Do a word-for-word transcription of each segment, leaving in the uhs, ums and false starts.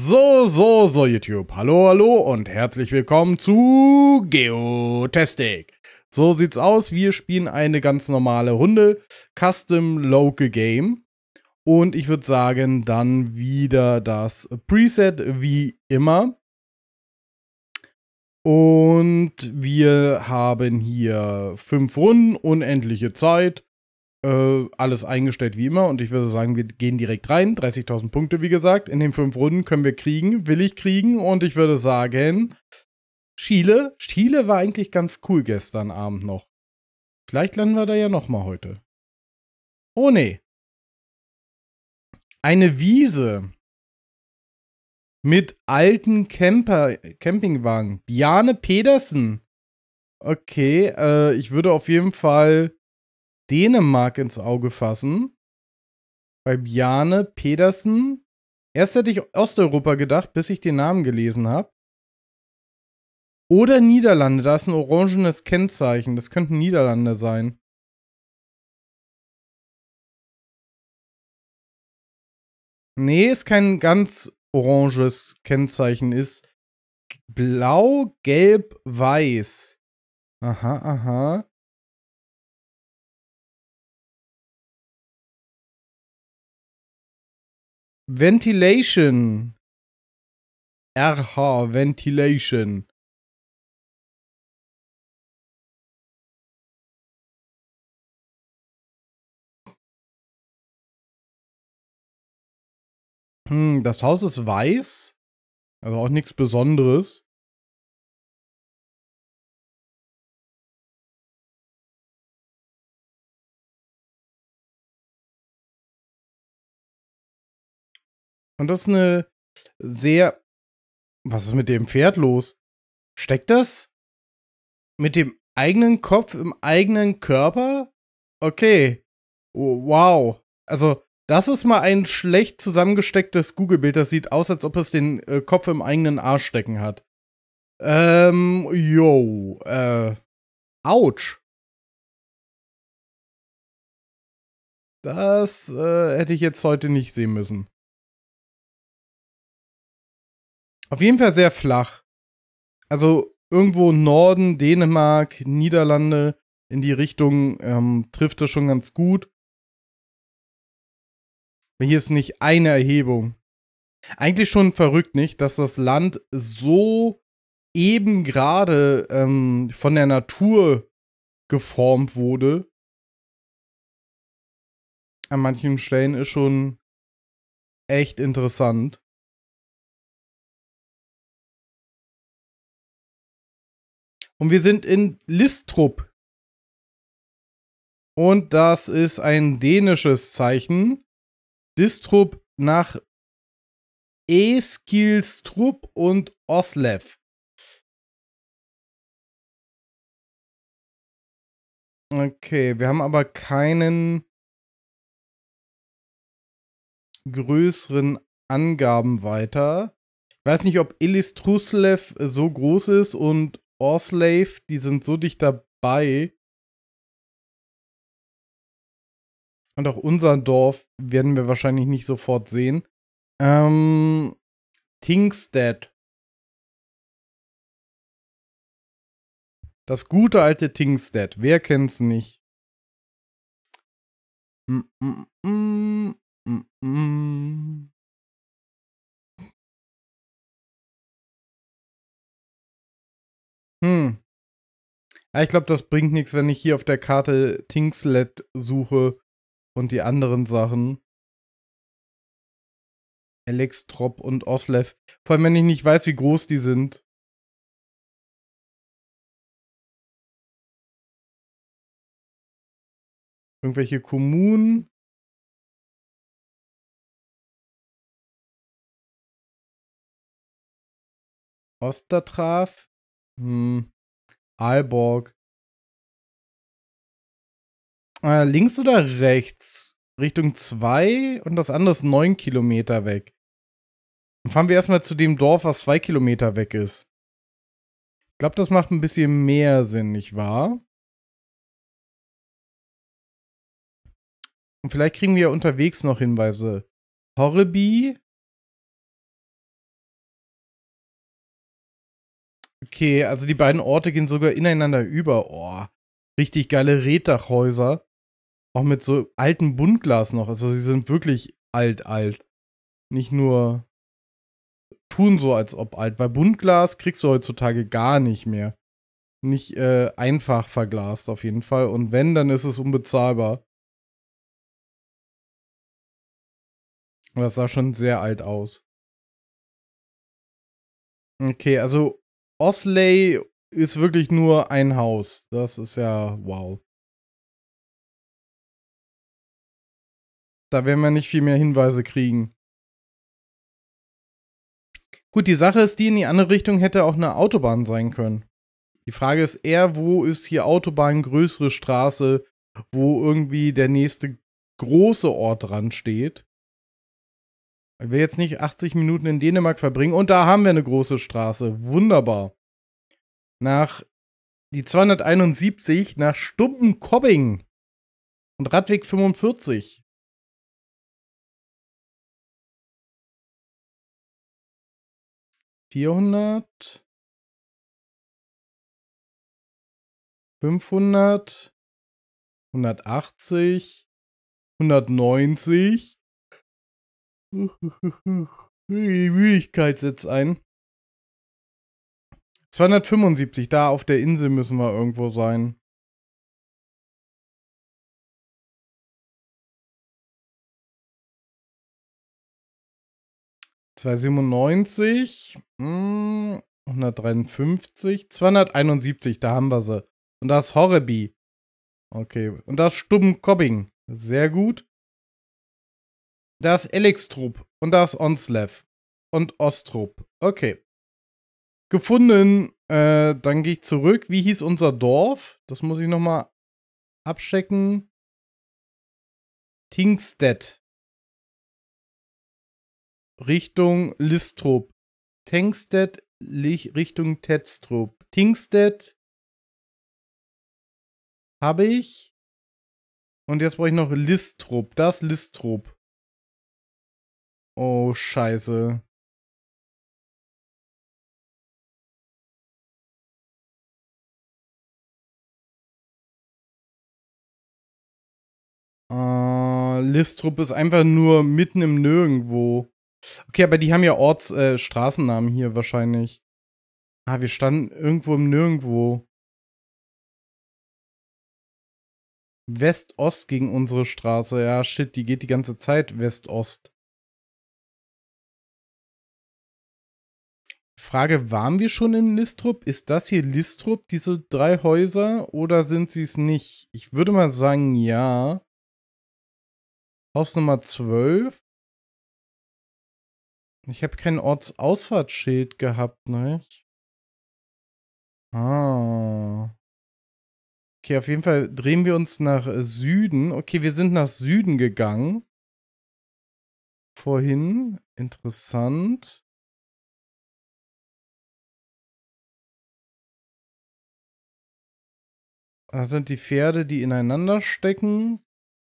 So, so, so, YouTube. Hallo, hallo und herzlich willkommen zu Geotastic. So sieht's aus. Wir spielen eine ganz normale Runde Custom Local Game. Und ich würde sagen, dann wieder das Preset wie immer. Und wir haben hier fünf Runden, unendliche Zeit. Äh, alles eingestellt wie immer und ich würde sagen, wir gehen direkt rein. dreißigtausend Punkte, wie gesagt. In den fünf Runden können wir kriegen, will ich kriegen und ich würde sagen, Chile. Chile war eigentlich ganz cool gestern Abend noch. Vielleicht landen wir da ja nochmal heute. Oh nee. Eine Wiese mit alten Camper, Campingwagen. Bjarne Pedersen. Okay, äh, ich würde auf jeden Fall Dänemark ins Auge fassen. Bei Bjarne Pedersen. Erst hätte ich Osteuropa gedacht, bis ich den Namen gelesen habe. Oder Niederlande, da ist ein orangenes Kennzeichen. Das könnten Niederlande sein. Nee, ist kein ganz oranges Kennzeichen. Ist blau, gelb, weiß. Aha, aha. Ventilation. R H, Ventilation. Hm, das Haus ist weiß. Also auch nichts Besonderes. Und das ist eine sehr... Was ist mit dem Pferd los? Steckt das mit dem eigenen Kopf im eigenen Körper? Okay. Oh, wow. Also, das ist mal ein schlecht zusammengestecktes Google-Bild. Das sieht aus, als ob es den äh, Kopf im eigenen Arsch stecken hat. Ähm, yo. Äh, ouch. Das äh, hätte ich jetzt heute nicht sehen müssen. Auf jeden Fall sehr flach. Also, irgendwo Norden, Dänemark, Niederlande, in die Richtung ähm, trifft es schon ganz gut. Hier ist nicht eine Erhebung. Eigentlich schon verrückt, nicht, dass das Land so eben gerade ähm, von der Natur geformt wurde. An manchen Stellen ist schon echt interessant. Und wir sind in Listrup. Und das ist ein dänisches Zeichen. Listrup nach Eskilstrup und Oslev. Okay, wir haben aber keinen größeren Angaben weiter. Ich weiß nicht, ob Illistruslev so groß ist und Oslev, die sind so dicht dabei. Und auch unser Dorf werden wir wahrscheinlich nicht sofort sehen. Ähm, Tingstedt. Das gute alte Tingstedt. Wer kennt's nicht? Mm, mm, mm, mm, mm. Hm. Ja, ich glaube, das bringt nichts, wenn ich hier auf der Karte Tingslet suche und die anderen Sachen. Alexstrop und Oslev. Vor allem, wenn ich nicht weiß, wie groß die sind. Irgendwelche Kommunen. Ostertraf. Hm. Aalborg. Äh, links oder rechts? Richtung zwei und das andere ist neun Kilometer weg. Dann fahren wir erstmal zu dem Dorf, was zwei Kilometer weg ist. Ich glaube, das macht ein bisschen mehr Sinn, nicht wahr? Und vielleicht kriegen wir ja unterwegs noch Hinweise. Horreby. Okay, also die beiden Orte gehen sogar ineinander über. Oh, richtig geile Reetdachhäuser. Auch mit so altem Buntglas noch. Also sie sind wirklich alt, alt. Nicht nur tun so, als ob alt. Weil Buntglas kriegst du heutzutage gar nicht mehr. Nicht äh, einfach verglast auf jeden Fall. Und wenn, dann ist es unbezahlbar. Und das sah schon sehr alt aus. Okay, also Osley ist wirklich nur ein Haus. Das ist ja wow. Da werden wir nicht viel mehr Hinweise kriegen. Gut, die Sache ist die, in die andere Richtung hätte auch eine Autobahn sein können. Die Frage ist eher, wo ist hier Autobahn, größere Straße, wo irgendwie der nächste große Ort dran steht. Ich will jetzt nicht achtzig Minuten in Dänemark verbringen. Und da haben wir eine große Straße. Wunderbar. Nach die zweihunderteinundsiebzig nach Stumpen-Kobbing und Radweg fünfundvierzig. vierhundert. fünfhundert. hundertachtzig. hundertneunzig. Die Müdigkeit setzt ein. zweihundertfünfundsiebzig, da auf der Insel müssen wir irgendwo sein. zweihundertsiebenundneunzig, hm, hundertdreiundfünfzig, zweihunderteinundsiebzig, da haben wir sie. Und das ist Horreby. Okay, und das ist Stumm-Kobbing. Sehr gut. Das ist Elixtrup und das ist Onslev und Ostrup. Okay. Gefunden. Äh, dann gehe ich zurück. Wie hieß unser Dorf? Das muss ich nochmal abchecken. Tingstedt. Richtung Listrup. Tengstedt Richtung Tetztrup. Tingstedt habe ich. Und jetzt brauche ich noch Listrup. Das Listrup. Oh, scheiße. Äh, Listrup ist einfach nur mitten im Nirgendwo. Okay, aber die haben ja Orts, äh, Straßennamen hier wahrscheinlich. Ah, wir standen irgendwo im Nirgendwo. West-Ost gegen unsere Straße. Ja, shit, die geht die ganze Zeit West-Ost. Frage, waren wir schon in Listrup? Ist das hier Listrup, diese drei Häuser? Oder sind sie es nicht? Ich würde mal sagen, ja. Haus Nummer zwölf. Ich habe kein Ortsausfahrtsschild gehabt, ne? Ah. Okay, auf jeden Fall drehen wir uns nach Süden. Okay, wir sind nach Süden gegangen. Vorhin. Interessant. Da sind die Pferde, die ineinander stecken.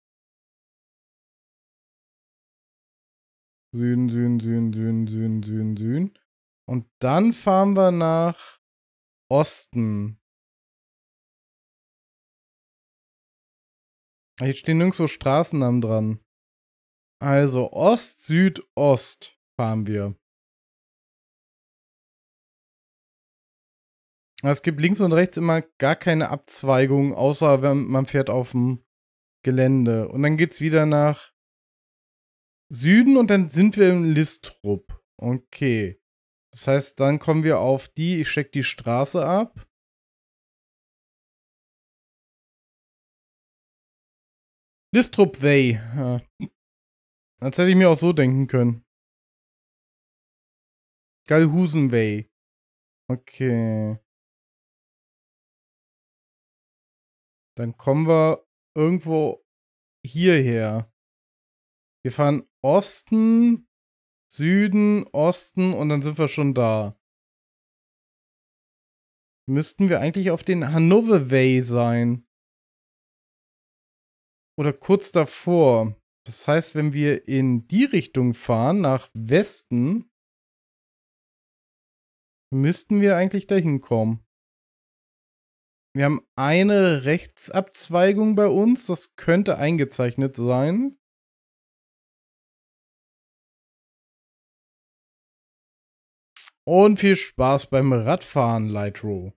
Süden, Süden, Süden, Süden, Süden, Süden, Süden. Und dann fahren wir nach Osten. Hier stehen nirgendwo Straßennamen dran. Also Ost, Süd, Ost fahren wir. Es gibt links und rechts immer gar keine Abzweigung, außer wenn man fährt auf dem Gelände. Und dann geht's wieder nach Süden und dann sind wir in Listrup. Okay. Das heißt, dann kommen wir auf die, ich check die Straße ab. Listrup Way. Ja. Das hätte ich mir auch so denken können. Galhusen Way. Okay. Dann kommen wir irgendwo hierher. Wir fahren Osten, Süden, Osten und dann sind wir schon da. Müssten wir eigentlich auf den Hannover Way sein. Oder kurz davor. Das heißt, wenn wir in die Richtung fahren, nach Westen, müssten wir eigentlich dahin kommen. Wir haben eine Rechtsabzweigung bei uns. Das könnte eingezeichnet sein. Und viel Spaß beim Radfahren, Lightro.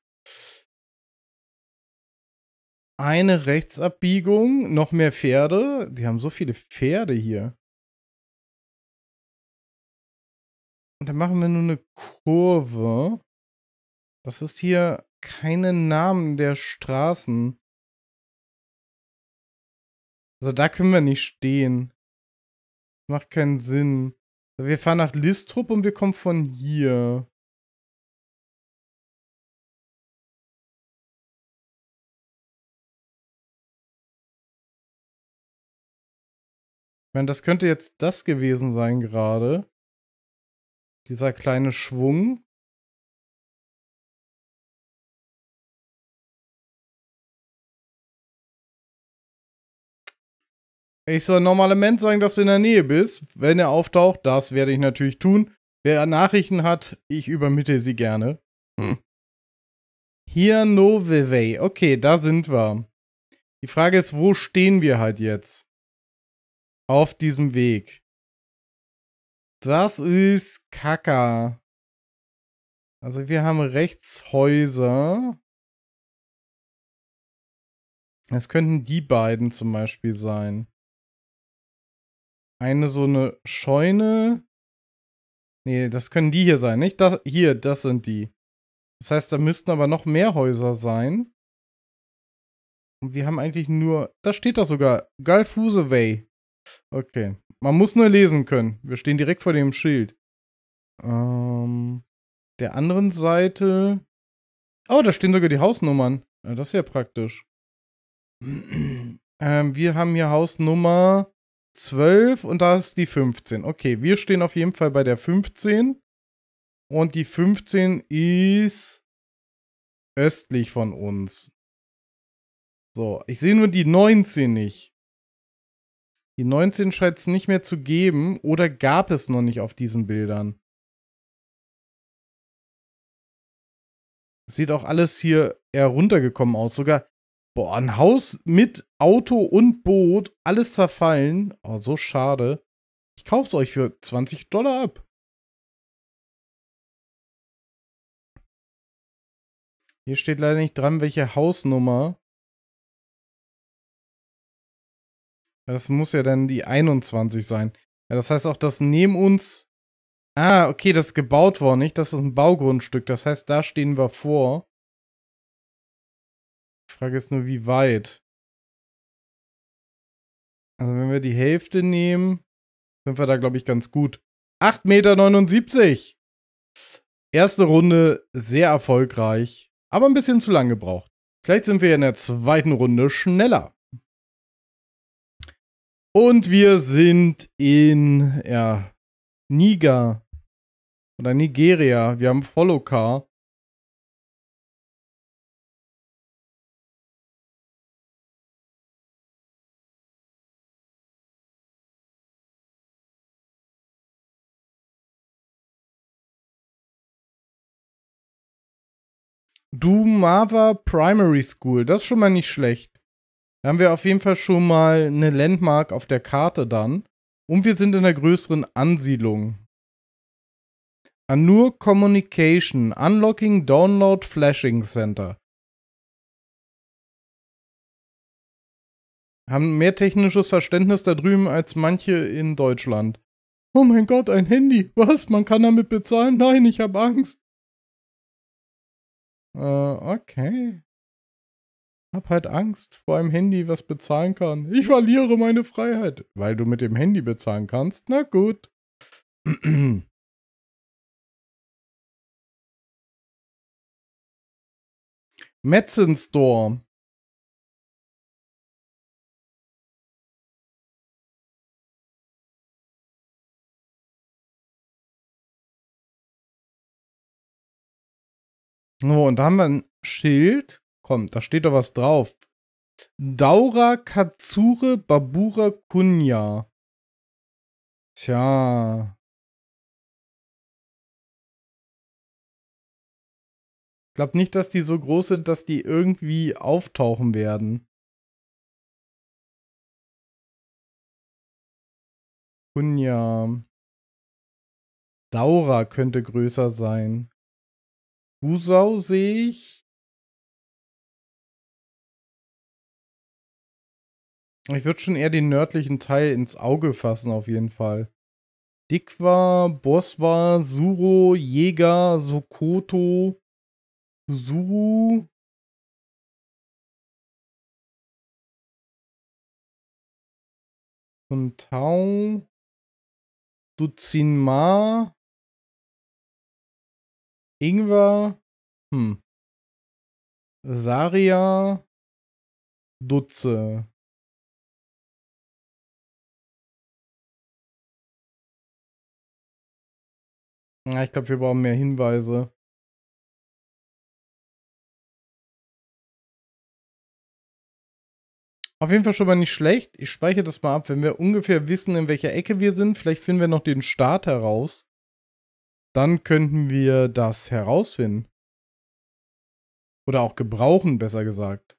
Eine Rechtsabbiegung, noch mehr Pferde. Die haben so viele Pferde hier. Und dann machen wir nur eine Kurve. Das ist hier keine Namen der Straßen. Also da können wir nicht stehen. Macht keinen Sinn. Wir fahren nach Listrup und wir kommen von hier. Ich meine, das könnte jetzt das gewesen sein gerade. Dieser kleine Schwung. Ich soll Normalement sagen, dass du in der Nähe bist. Wenn er auftaucht, das werde ich natürlich tun. Wer Nachrichten hat, ich übermittle sie gerne. Hm. Hier Novevey. Okay, da sind wir. Die Frage ist, wo stehen wir halt jetzt? Auf diesem Weg. Das ist Kaka. Also wir haben rechts Häuser. Es könnten die beiden zum Beispiel sein. Eine so eine Scheune. Nee, das können die hier sein, nicht? Das, hier, das sind die. Das heißt, da müssten aber noch mehr Häuser sein. Und wir haben eigentlich nur... Da steht doch sogar Galfuseway. Okay. Man muss nur lesen können. Wir stehen direkt vor dem Schild. Ähm... Der anderen Seite... Oh, da stehen sogar die Hausnummern. Ja, das ist ja praktisch. ähm, wir haben hier Hausnummer zwölf und da ist die fünfzehn. Okay, wir stehen auf jeden Fall bei der fünfzehn. Und die fünfzehn ist östlich von uns. So, ich sehe nur die neunzehn nicht. Die neunzehn scheint es nicht mehr zu geben oder gab es noch nicht auf diesen Bildern. Sieht auch alles hier eher runtergekommen aus. Sogar, boah, ein Haus mit Auto und Boot, alles zerfallen. Oh, so schade. Ich kauf's euch für zwanzig Dollar ab. Hier steht leider nicht dran, welche Hausnummer. Das muss ja dann die einundzwanzig sein. Ja, das heißt auch, dass neben uns... Ah, okay, das ist gebaut worden, nicht? Das ist ein Baugrundstück. Das heißt, da stehen wir vor. Die Frage ist nur, wie weit. Also wenn wir die Hälfte nehmen, sind wir da, glaube ich, ganz gut. acht Meter neunundsiebzig! Erste Runde sehr erfolgreich, aber ein bisschen zu lang gebraucht. Vielleicht sind wir in der zweiten Runde schneller. Und wir sind in, ja, Niger. Oder Nigeria. Wir haben Follow Car. Dumava Primary School. Das ist schon mal nicht schlecht. Da haben wir auf jeden Fall schon mal eine Landmark auf der Karte dann. Und wir sind in der größeren Ansiedlung. Anur Communication. Unlocking Download Flashing Center. Haben mehr technisches Verständnis da drüben als manche in Deutschland. Oh mein Gott, ein Handy. Was? Man kann damit bezahlen? Nein, ich habe Angst. Äh, okay. Hab halt Angst vor einem Handy, was bezahlen kann. Ich verliere meine Freiheit. Weil du mit dem Handy bezahlen kannst? Na gut. Metzen Store. Oh, und da haben wir ein Schild. Komm, da steht doch was drauf. Daura Katsure Babura Kunya. Tja. Ich glaube nicht, dass die so groß sind, dass die irgendwie auftauchen werden. Hunja. Daura könnte größer sein. Gusau sehe ich. Ich würde schon eher den nördlichen Teil ins Auge fassen, auf jeden Fall. Dikwa, Boswa, Suro, Jäger, Sokoto, Suru. Kuntau. Duzinma. Ingwer. Hm. Saria. Dutze. Ja, ich glaube, wir brauchen mehr Hinweise. Auf jeden Fall schon mal nicht schlecht. Ich speichere das mal ab. Wenn wir ungefähr wissen, in welcher Ecke wir sind, vielleicht finden wir noch den Start heraus. Dann könnten wir das herausfinden. Oder auch gebrauchen, besser gesagt.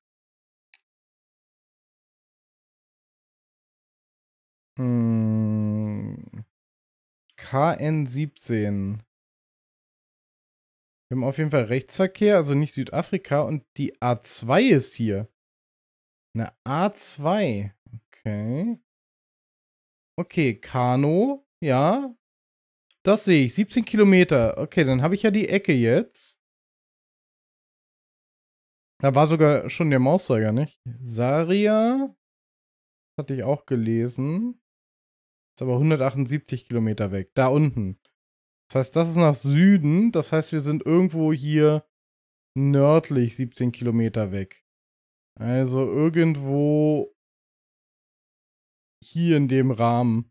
Hm. K N siebzehn. Wir haben auf jeden Fall Rechtsverkehr, also nicht Südafrika. Und die A zwei ist hier. Eine A zwei. Okay. Okay, Kano. Ja. Das sehe ich. siebzehn Kilometer. Okay, dann habe ich ja die Ecke jetzt. Da war sogar schon der Mauszeiger, nicht? Saria. Hatte ich auch gelesen. Ist aber hundertachtundsiebzig Kilometer weg. Da unten. Das heißt, das ist nach Süden. Das heißt, wir sind irgendwo hier nördlich siebzehn Kilometer weg. Also irgendwo hier in dem Rahmen.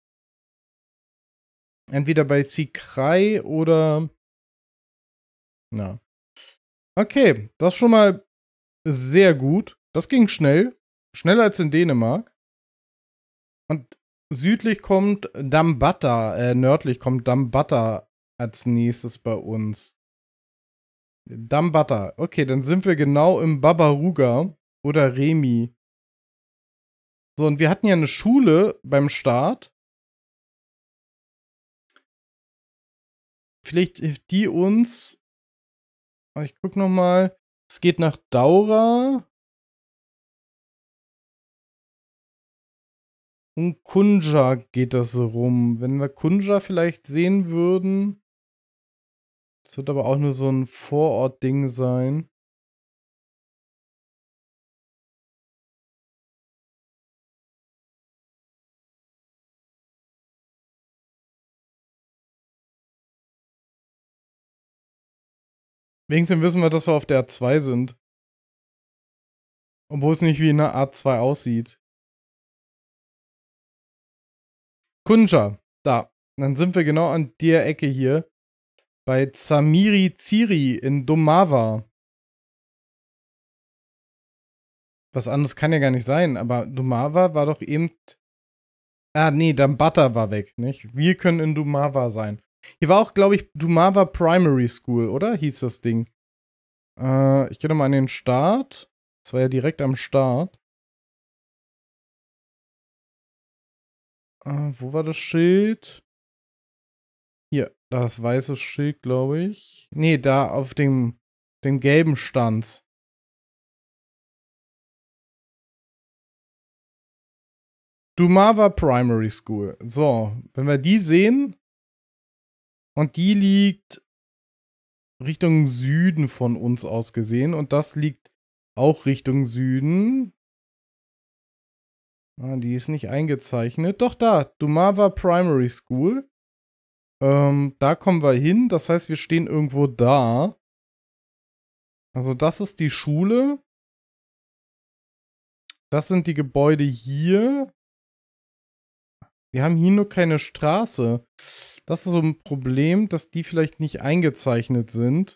Entweder bei Sikrai oder... Na. Okay, das ist schon mal sehr gut. Das ging schnell. Schneller als in Dänemark. Und südlich kommt Dambata, äh, nördlich kommt Dambata als nächstes bei uns. Dambata. Okay, dann sind wir genau im Babaruga oder Remi. So, und wir hatten ja eine Schule beim Start. Vielleicht hilft die uns. Ich guck noch mal. Es geht nach Daura. Und Kunja geht das so rum. Wenn wir Kunja vielleicht sehen würden. Das wird aber auch nur so ein Vorort-Ding sein. Wenigstens wissen wir, dass wir auf der A zwei sind. Obwohl es nicht wie eine A zwei aussieht. Kunja, da. Dann sind wir genau an der Ecke hier. Bei Zamiri Ziri in Domava. Was anderes kann ja gar nicht sein, aber Domava war doch eben. Ah, nee, Dambata war weg, nicht? Wir können in Dumava sein. Hier war auch, glaube ich, Dumava Primary School, oder? Hieß das Ding. Äh, ich gehe nochmal an den Start. Das war ja direkt am Start. Äh, wo war das Schild? Hier, das weiße Schild, glaube ich. Nee, da auf dem, dem gelben Stanz. Dumava Primary School. So, wenn wir die sehen. Und die liegt Richtung Süden von uns aus gesehen. Und das liegt auch Richtung Süden. Ah, die ist nicht eingezeichnet. Doch da, Dumava Primary School. Ähm, da kommen wir hin. Das heißt, wir stehen irgendwo da. Also das ist die Schule. Das sind die Gebäude hier. Wir haben hier nur keine Straße. Das ist so ein Problem, dass die vielleicht nicht eingezeichnet sind.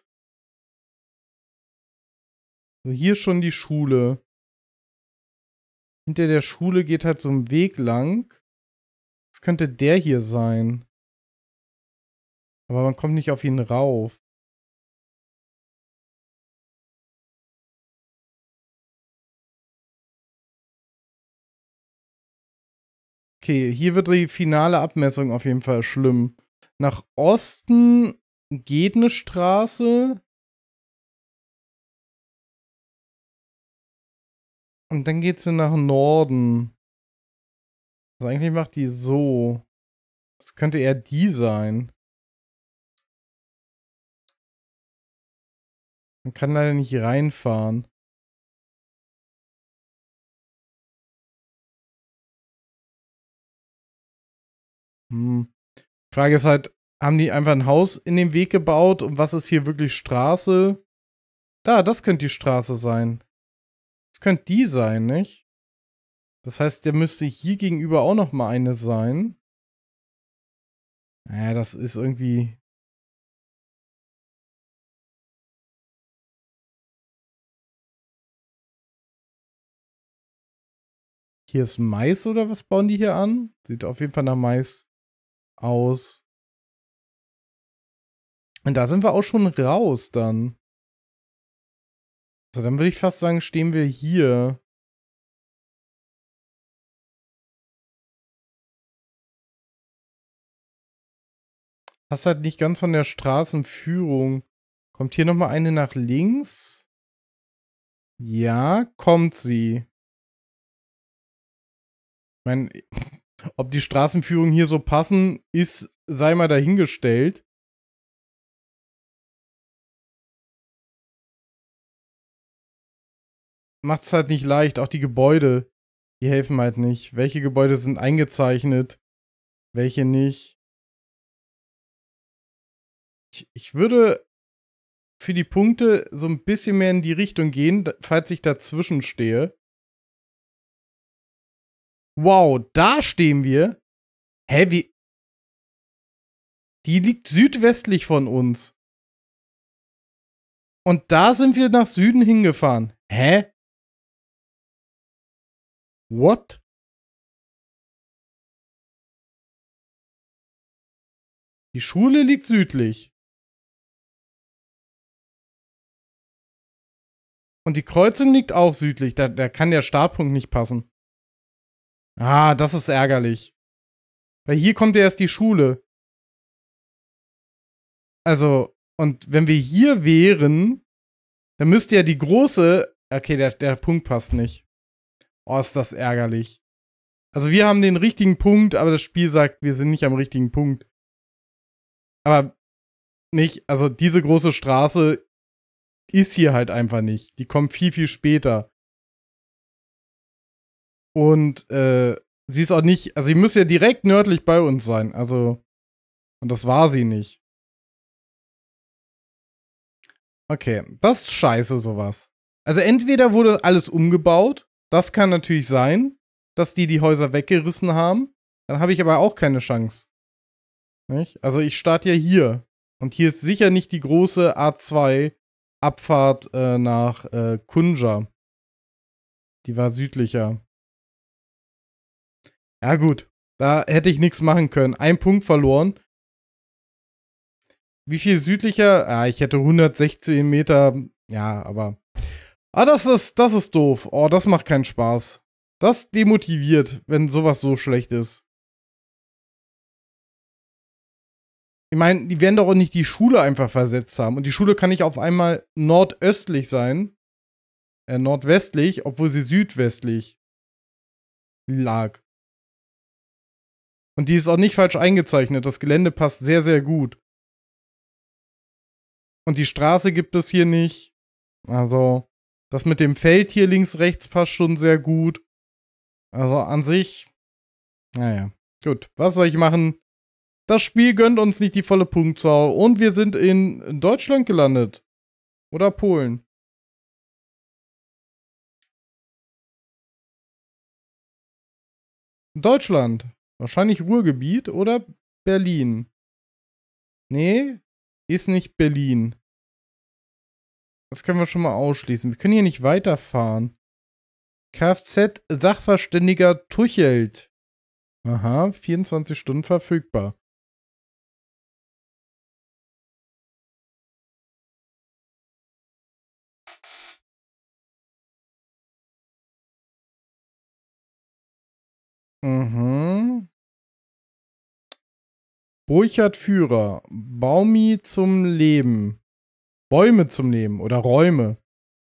So, hier schon die Schule. Hinter der Schule geht halt so ein Weg lang. Das könnte der hier sein. Aber man kommt nicht auf ihn rauf. Okay, hier wird die finale Abmessung auf jeden Fall schlimm. Nach Osten geht eine Straße. Und dann geht sie nach Norden. Also eigentlich macht die so. Das könnte eher die sein. Man kann leider nicht reinfahren. Hm. Frage ist halt, haben die einfach ein Haus in den Weg gebaut und was ist hier wirklich Straße? Da, das könnte die Straße sein. Das könnte die sein, nicht? Das heißt, der müsste hier gegenüber auch noch mal eine sein. Naja, das ist irgendwie... Hier ist Mais oder was bauen die hier an? Sieht auf jeden Fall nach Mais aus. Und da sind wir auch schon raus dann. Also dann würde ich fast sagen, stehen wir hier. Hast halt nicht ganz von der Straßenführung. Kommt hier nochmal eine nach links? Ja, kommt sie. Ich meine, ob die Straßenführung hier so passen, ist, sei mal dahingestellt. Macht's halt nicht leicht. Auch die Gebäude, die helfen halt nicht. Welche Gebäude sind eingezeichnet? Welche nicht? Ich, ich würde für die Punkte so ein bisschen mehr in die Richtung gehen, falls ich dazwischen stehe. Wow, da stehen wir. Hä, wie? Die liegt südwestlich von uns. Und da sind wir nach Süden hingefahren. Hä? What? Die Schule liegt südlich. Und die Kreuzung liegt auch südlich. Da, da kann der Startpunkt nicht passen. Ah, das ist ärgerlich. Weil hier kommt ja erst die Schule. Also, und wenn wir hier wären, dann müsste ja die große. Okay, der, der Punkt passt nicht. Oh, ist das ärgerlich. Also, wir haben den richtigen Punkt, aber das Spiel sagt, wir sind nicht am richtigen Punkt. Aber nicht, also diese große Straße ist hier halt einfach nicht. Die kommt viel, viel später. Und äh, sie ist auch nicht, also sie müsste ja direkt nördlich bei uns sein. Also, und das war sie nicht. Okay, das ist scheiße, sowas. Also entweder wurde alles umgebaut, das kann natürlich sein, dass die die Häuser weggerissen haben. Dann habe ich aber auch keine Chance. Nicht? Also ich starte ja hier. Und hier ist sicher nicht die große A zwei Abfahrt äh, nach äh, Kunja. Die war südlicher. Ja gut, da hätte ich nichts machen können. Ein Punkt verloren. Wie viel südlicher? Ah, ich hätte hundertsechzehn Meter. Ja, aber. Ah, das ist, das ist doof. Oh, das macht keinen Spaß. Das demotiviert, wenn sowas so schlecht ist. Ich meine, die werden doch auch nicht die Schule einfach versetzt haben. Und die Schule kann nicht auf einmal nordöstlich sein. Äh, nordwestlich, obwohl sie südwestlich lag. Und die ist auch nicht falsch eingezeichnet. Das Gelände passt sehr, sehr gut. Und die Straße gibt es hier nicht. Also, das mit dem Feld hier links, rechts passt schon sehr gut. Also an sich, naja, gut. Was soll ich machen? Das Spiel gönnt uns nicht die volle Punktzahl. Und wir sind in Deutschland gelandet. Oder Polen. Deutschland. Wahrscheinlich Ruhrgebiet oder Berlin. Nee, ist nicht Berlin. Das können wir schon mal ausschließen. Wir können hier nicht weiterfahren. Kfz-Sachverständiger Tuchelt. Aha, vierundzwanzig Stunden verfügbar. Mhm. Burchard Führer. Baumi zum Leben. Bäume zum Leben oder Räume.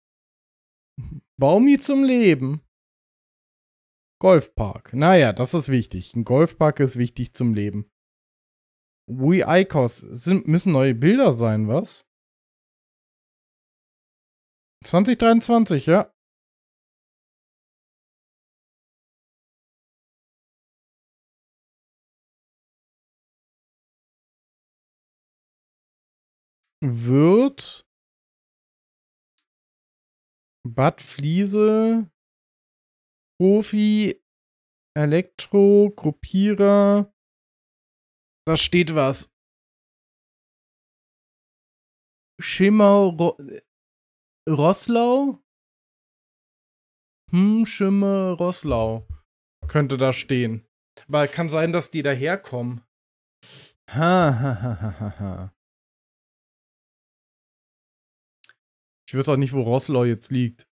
Baumi zum Leben. Golfpark. Naja, das ist wichtig. Ein Golfpark ist wichtig zum Leben. Wui Eikos. Sind, müssen neue Bilder sein, was? zwanzig dreiundzwanzig, ja. Wird Bad Fliese, Profi, Elektro, Gruppierer. Da steht was. Schimmer Ro Roßlau? Hm, Schimmer Roßlau. Könnte da stehen. Aber kann sein, dass die daherkommen. Ha, ha, ha, ha, ha. Ich weiß auch nicht, wo Roßlau jetzt liegt.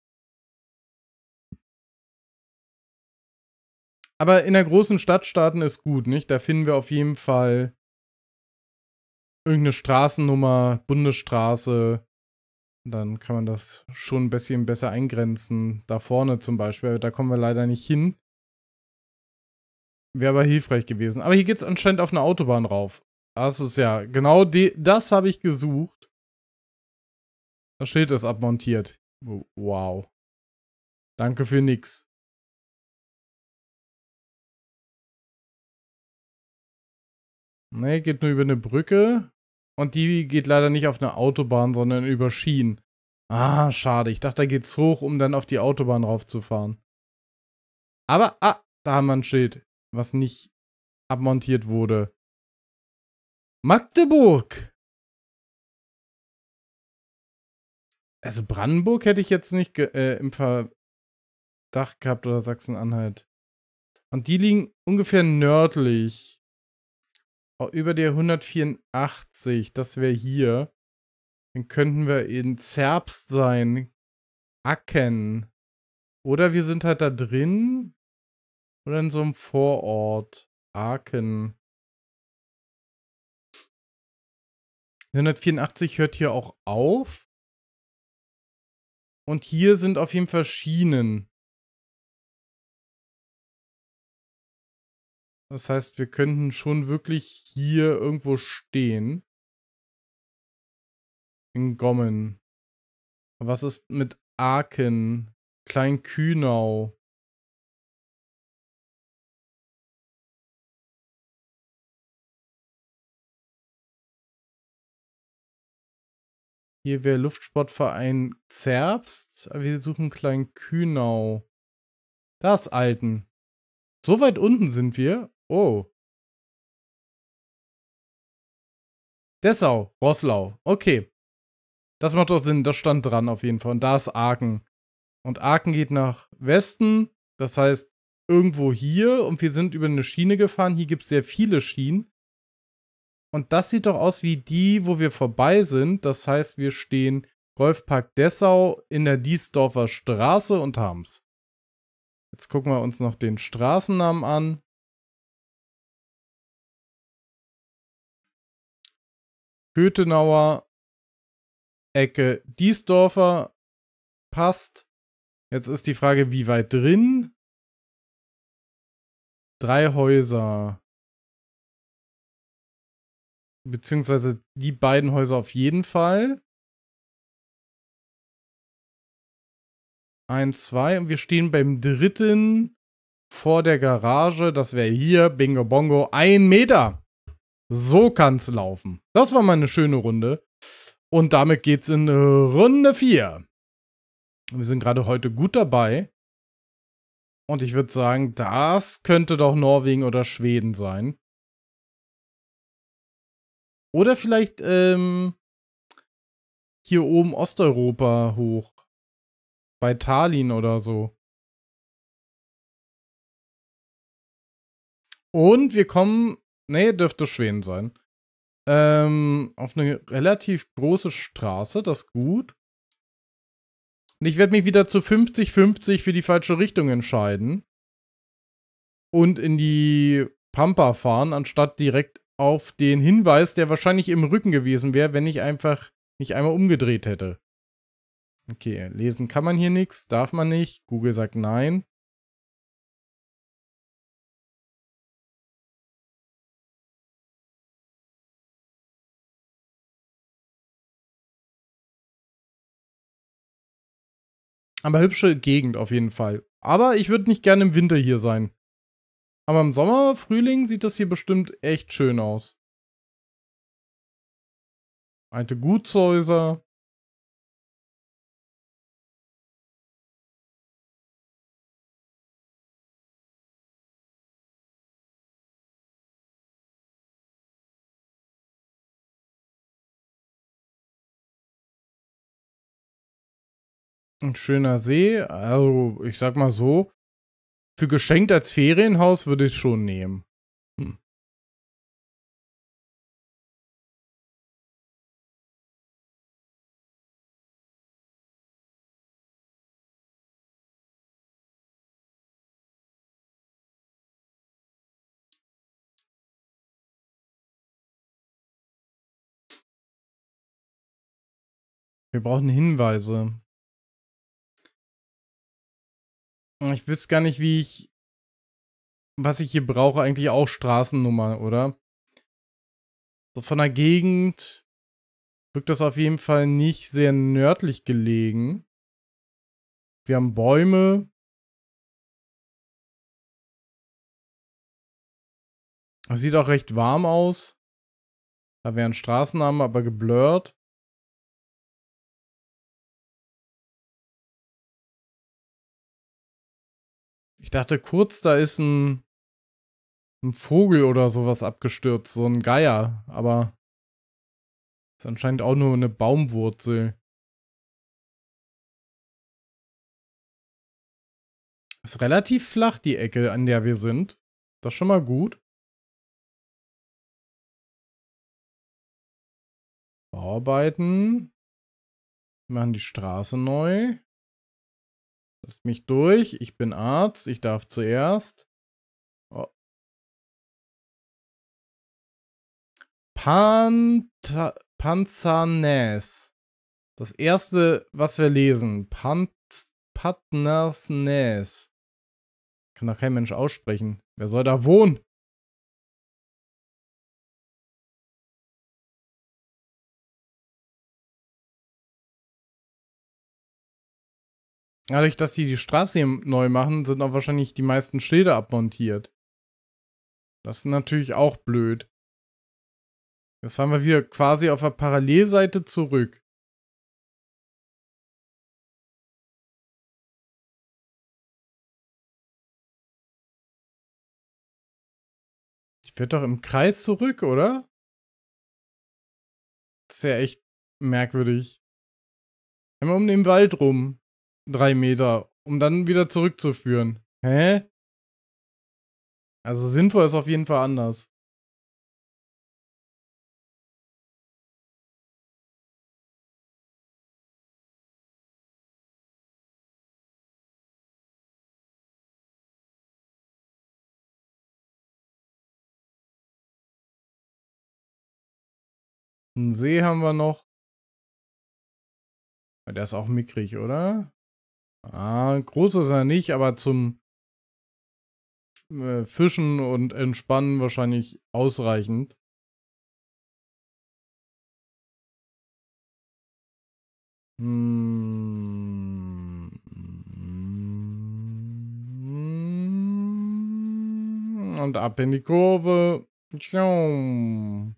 Aber in der großen Stadt starten ist gut, nicht? Da finden wir auf jeden Fall irgendeine Straßennummer, Bundesstraße. Dann kann man das schon ein bisschen besser eingrenzen. Da vorne zum Beispiel, da kommen wir leider nicht hin. Wäre aber hilfreich gewesen. Aber hier geht es anscheinend auf eine Autobahn rauf. Das ist ja, genau die, das habe ich gesucht. Das Schild ist abmontiert. Wow. Danke für nix. Ne, geht nur über eine Brücke. Und die geht leider nicht auf eine Autobahn, sondern über Schienen. Ah, schade. Ich dachte, da geht's hoch, um dann auf die Autobahn raufzufahren. Aber, ah, da haben wir ein Schild, was nicht abmontiert wurde. Magdeburg! Also Brandenburg hätte ich jetzt nicht äh, im Verdacht gehabt oder Sachsen-Anhalt. Und die liegen ungefähr nördlich. Auch über der hundertvierundachtzig. Das wäre hier. Dann könnten wir in Zerbst sein. Acken. Oder wir sind halt da drin. Oder in so einem Vorort. Aachen. hundertvierundachtzig hört hier auch auf. Und hier sind auf jeden Fall Schienen. Das heißt, wir könnten schon wirklich hier irgendwo stehen. In Gommen. Was ist mit Aachen? Kleinkühnau. Hier wäre Luftsportverein Zerbst. Wir suchen Kleinkühnau. Da ist Alten. So weit unten sind wir. Oh. Dessau, Roßlau. Okay. Das macht doch Sinn. Das stand dran auf jeden Fall. Und da ist Aachen. Und Aachen geht nach Westen. Das heißt, irgendwo hier. Und wir sind über eine Schiene gefahren. Hier gibt es sehr viele Schienen. Und das sieht doch aus wie die, wo wir vorbei sind. Das heißt, wir stehen Golfpark Dessau in der Diesdorfer Straße und haben's. Jetzt gucken wir uns noch den Straßennamen an. Köthenauer, Ecke Diesdorfer, passt. Jetzt ist die Frage, wie weit drin? Drei Häuser. Beziehungsweise die beiden Häuser auf jeden Fall. Eins, zwei. Und wir stehen beim dritten vor der Garage. Das wäre hier, Bingo Bongo, ein Meter. So kann's laufen. Das war mal eine schöne Runde. Und damit geht's in Runde vier. Wir sind gerade heute gut dabei. Und ich würde sagen, das könnte doch Norwegen oder Schweden sein. Oder vielleicht ähm, hier oben Osteuropa hoch. Bei Tallinn oder so. Und wir kommen, nee, dürfte Schweden sein. Ähm, auf eine relativ große Straße, das ist gut. Und ich werde mich wieder zu fünfzig fünfzig für die falsche Richtung entscheiden. Und in die Pampa fahren, anstatt direkt auf den Hinweis, der wahrscheinlich im Rücken gewesen wäre, wenn ich einfach mich einmal umgedreht hätte. Okay, lesen kann man hier nichts, darf man nicht. Google sagt nein. Aber hübsche Gegend auf jeden Fall. Aber ich würde nicht gerne im Winter hier sein. Aber im Sommer, Frühling sieht das hier bestimmt echt schön aus. Alte Gutshäuser. Ein schöner See. Also, ich sag mal so, für geschenkt als Ferienhaus würde ich schon nehmen. Hm. Wir brauchen Hinweise. Ich wüsste gar nicht, wie ich, was ich hier brauche, eigentlich auch Straßennummer, oder? So von der Gegend wirkt das auf jeden Fall nicht sehr nördlich gelegen. Wir haben Bäume. Es sieht auch recht warm aus. Da wären Straßennamen, aber geblurrt. Ich dachte kurz, da ist ein, ein Vogel oder sowas abgestürzt, so ein Geier, aber ist anscheinend auch nur eine Baumwurzel. Ist relativ flach, die Ecke, an der wir sind. Das ist schon mal gut. Bauarbeiten. Wir machen die Straße neu. Lasst mich durch. Ich bin Arzt. Ich darf zuerst. Oh. Panta Panzernäs. Das erste, was wir lesen. Pant Patnersnäs. Kann doch kein Mensch aussprechen. Wer soll da wohnen? Dadurch, dass sie die Straße hier neu machen, sind auch wahrscheinlich die meisten Schilder abmontiert. Das ist natürlich auch blöd. Jetzt fahren wir wieder quasi auf der Parallelseite zurück. Ich werde doch im Kreis zurück, oder? Das ist ja echt merkwürdig. Einmal um den Wald rum. Drei Meter. Um dann wieder zurückzuführen. Hä? Also sinnvoll ist auf jeden Fall anders. Einen See haben wir noch. Der ist auch mickrig, oder? Ah, groß ist er nicht, aber zum äh, Fischen und Entspannen wahrscheinlich ausreichend. Hm. Und ab in die Kurve. Tschaum.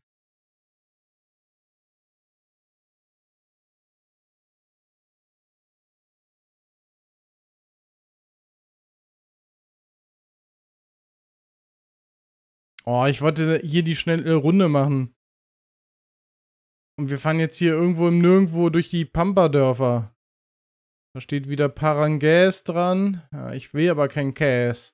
Oh, ich wollte hier die schnelle Runde machen. Und wir fahren jetzt hier irgendwo im Nirgendwo durch die Pampa-Dörfer. Da steht wieder Parangäs dran. Ja, ich will aber kein Käse.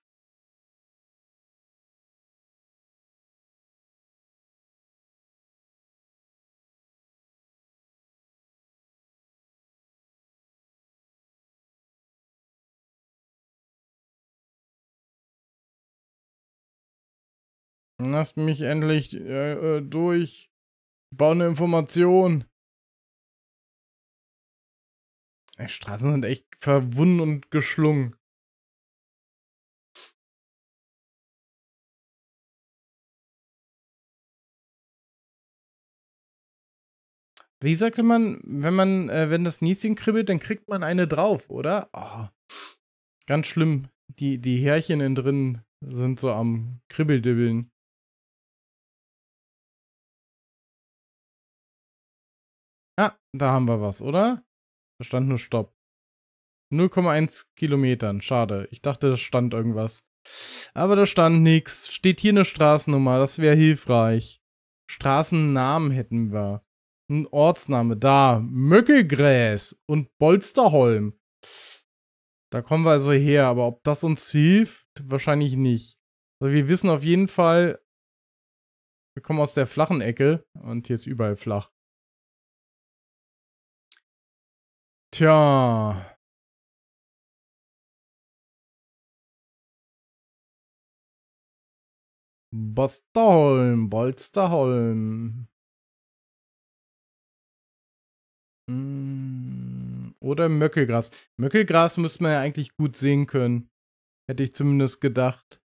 Lasst mich endlich äh, äh, durch. Ich brauche eine Information. Die Straßen sind echt verwunden und geschlungen. Wie sagte man, wenn man, äh, wenn das Nieschen kribbelt, dann kriegt man eine drauf, oder? Oh, ganz schlimm. Die, die Härchen innen drin sind so am Kribbeldibbeln. Ah, da haben wir was, oder? Da stand nur Stopp. null Komma eins Kilometern. Schade. Ich dachte, da stand irgendwas. Aber da stand nichts. Steht hier eine Straßennummer. Das wäre hilfreich. Straßennamen hätten wir. Ein Ortsname. Da. Möckelgräs und Bolsterholm. Da kommen wir also her. Aber ob das uns hilft? Wahrscheinlich nicht. Also wir wissen auf jeden Fall, wir kommen aus der flachen Ecke. Und hier ist überall flach. Tja. Bolsterholm, Bolsterholm. Mm, Oder Möckelgras. Möckelgras müsste man ja eigentlich gut sehen können. Hätte ich zumindest gedacht.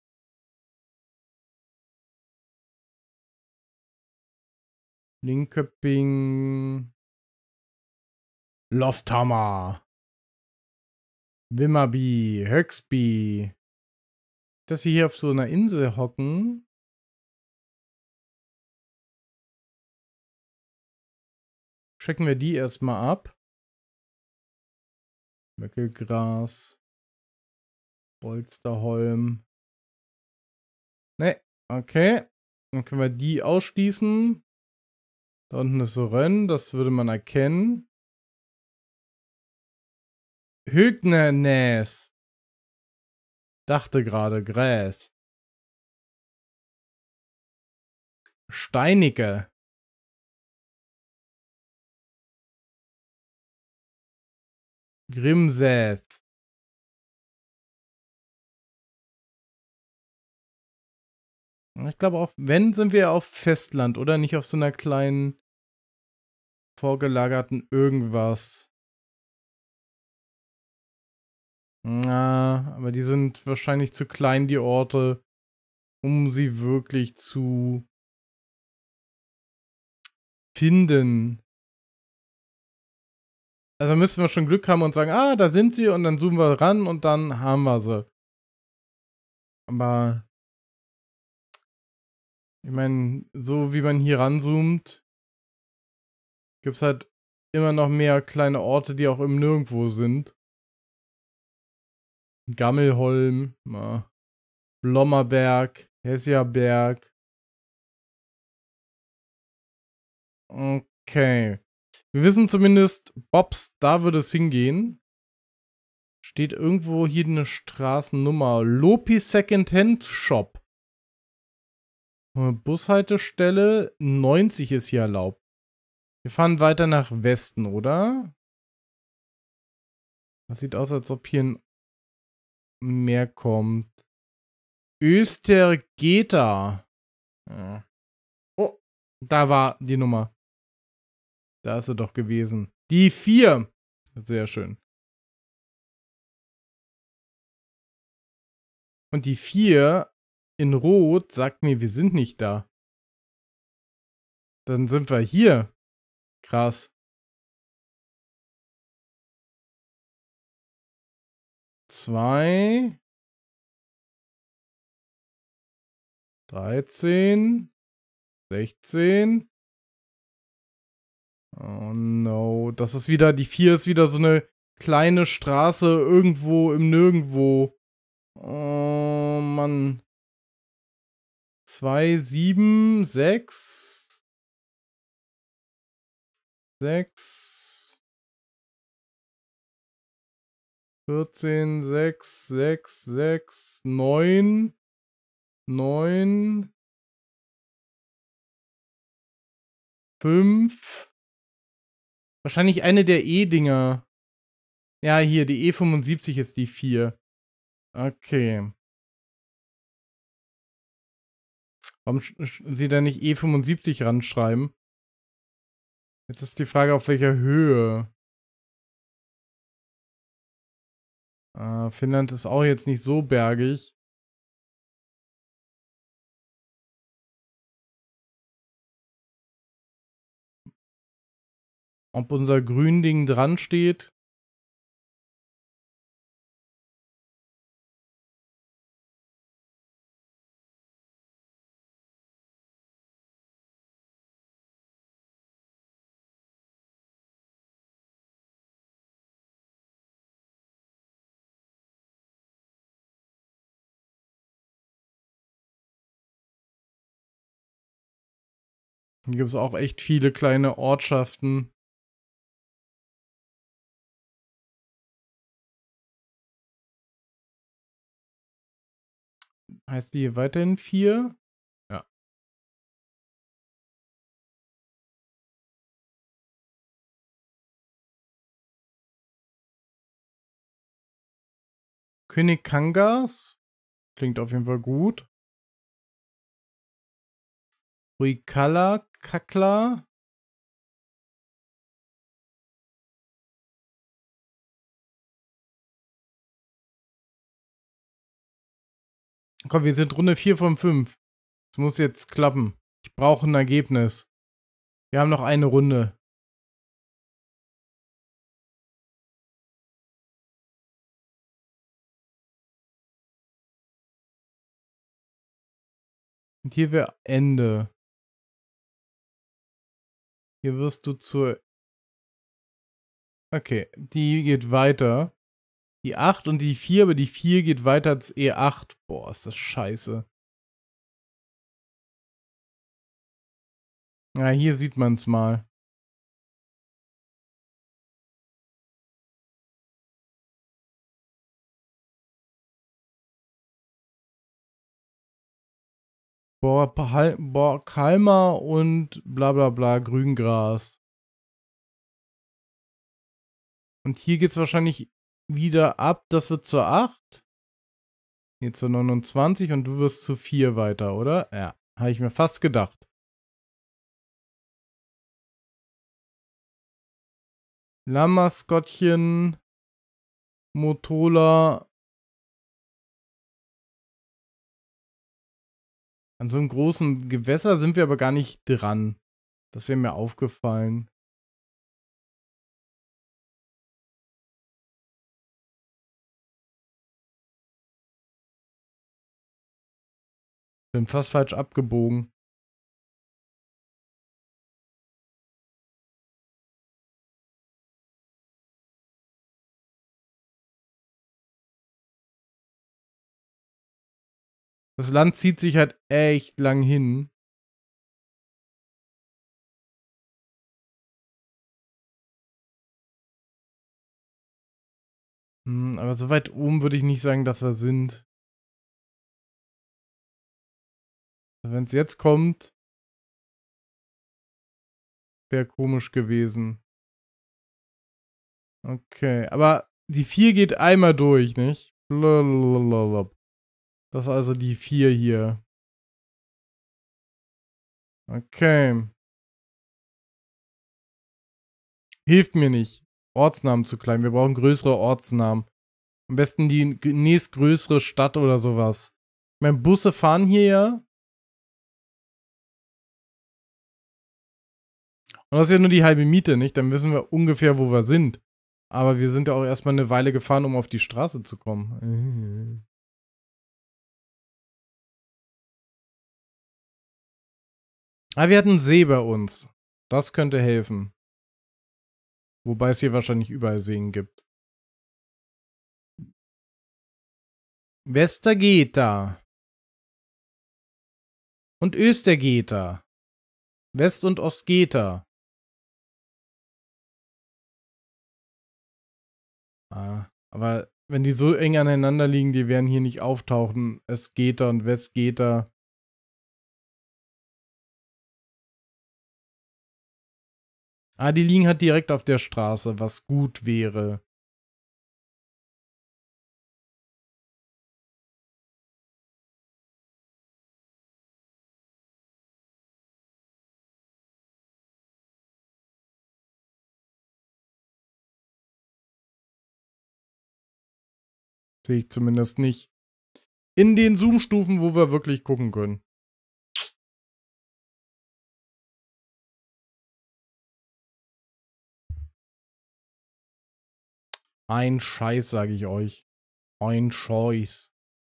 Linköping. Lofthammer. Wimmerby. Höxby. Dass wir hier auf so einer Insel hocken. Checken wir die erstmal ab. Möckelgras. Bolsterholm. Ne, okay. Dann können wir die ausschließen. Da unten ist Rönn, das würde man erkennen. Högnernäs. Dachte gerade, Gräs. Steinige. Grimseth. Ich glaube auch, wenn, sind wir auf Festland, oder? Nicht auf so einer kleinen, vorgelagerten irgendwas. Na, aber die sind wahrscheinlich zu klein, die Orte, um sie wirklich zu finden. Also müssen wir schon Glück haben und sagen, ah, da sind sie, und dann zoomen wir ran und dann haben wir sie. Aber ich meine, so wie man hier ranzoomt, gibt es halt immer noch mehr kleine Orte, die auch im Nirgendwo sind. Gammelholm, ja. Blommerberg, Hessiaberg. Okay. Wir wissen zumindest, Bobs, da würde es hingehen. Steht irgendwo hier eine Straßennummer. Lopi Secondhand Shop. Bushaltestelle neunzig ist hier erlaubt. Wir fahren weiter nach Westen, oder? Das sieht aus, als ob hier ein Meer kommt. Östergeta. Ja. Oh, da war die Nummer. Da ist sie doch gewesen. Die vier. Sehr schön. Und die vier in Rot sagt mir, wir sind nicht da. Dann sind wir hier. Krass. Zwei. dreizehn. sechzehn. Oh no. Das ist wieder, die vier ist wieder so eine kleine Straße irgendwo im Nirgendwo. Oh Mann. zwei, sieben, sechs. sechs. vierzehn, sechs, sechs, sechs, neun. neun. fünf. Wahrscheinlich eine der E-Dinger. Ja, hier, die E fünfundsiebzig ist die vier. Okay. Warum sie da nicht E fünfundsiebzig ranschreiben? Jetzt ist die Frage, auf welcher Höhe. Äh, Finnland ist auch jetzt nicht so bergig. Ob unser Gründing dran steht? Hier gibt es auch echt viele kleine Ortschaften. Heißt die hier weiterhin vier? Ja. König Kangas. Klingt auf jeden Fall gut. Ruikala, Kakla. Komm, wir sind Runde vier von fünf. Es muss jetzt klappen. Ich brauche ein Ergebnis. Wir haben noch eine Runde. Und hier wäre Ende. Hier wirst du zur... Okay, die geht weiter. Die acht und die vier, aber die vier geht weiter als E acht. Boah, ist das scheiße. Ja, hier sieht man es mal. Borkalmer und bla bla bla, Grüngras. Und hier geht es wahrscheinlich wieder ab. Das wird zur acht. Hier zur neunundzwanzig und du wirst zu vier weiter, oder? Ja, habe ich mir fast gedacht. Lammaskottchen, Motola. An so einem großen Gewässer sind wir aber gar nicht dran. Das wäre mir aufgefallen. Bin fast falsch abgebogen. Das Land zieht sich halt echt lang hin. Hm, aber so weit oben würde ich nicht sagen, dass wir sind. Wenn es jetzt kommt, wäre komisch gewesen. Okay, aber die vier geht einmal durch, nicht? Blablabla. Das ist also die vier hier. Okay. Hilft mir nicht, Ortsnamen zu klein. Wir brauchen größere Ortsnamen. Am besten die nächstgrößere Stadt oder sowas. Ich meine, Busse fahren hier ja. Und das ist ja nur die halbe Miete, nicht? Dann wissen wir ungefähr, wo wir sind. Aber wir sind ja auch erstmal eine Weile gefahren, um auf die Straße zu kommen. Ah, wir hatten einen See bei uns. Das könnte helfen. Wobei es hier wahrscheinlich überall Seen gibt. Westergeta. Und Östergeta. West- und Ostgeta. Ah, aber wenn die so eng aneinander liegen, die werden hier nicht auftauchen. Östgeta und Westgeta. Ah, die liegen halt direkt auf der Straße, was gut wäre. Sehe ich zumindest nicht. In den Zoom-Stufen, wo wir wirklich gucken können. Ein Scheiß, sage ich euch. Ein Scheiß.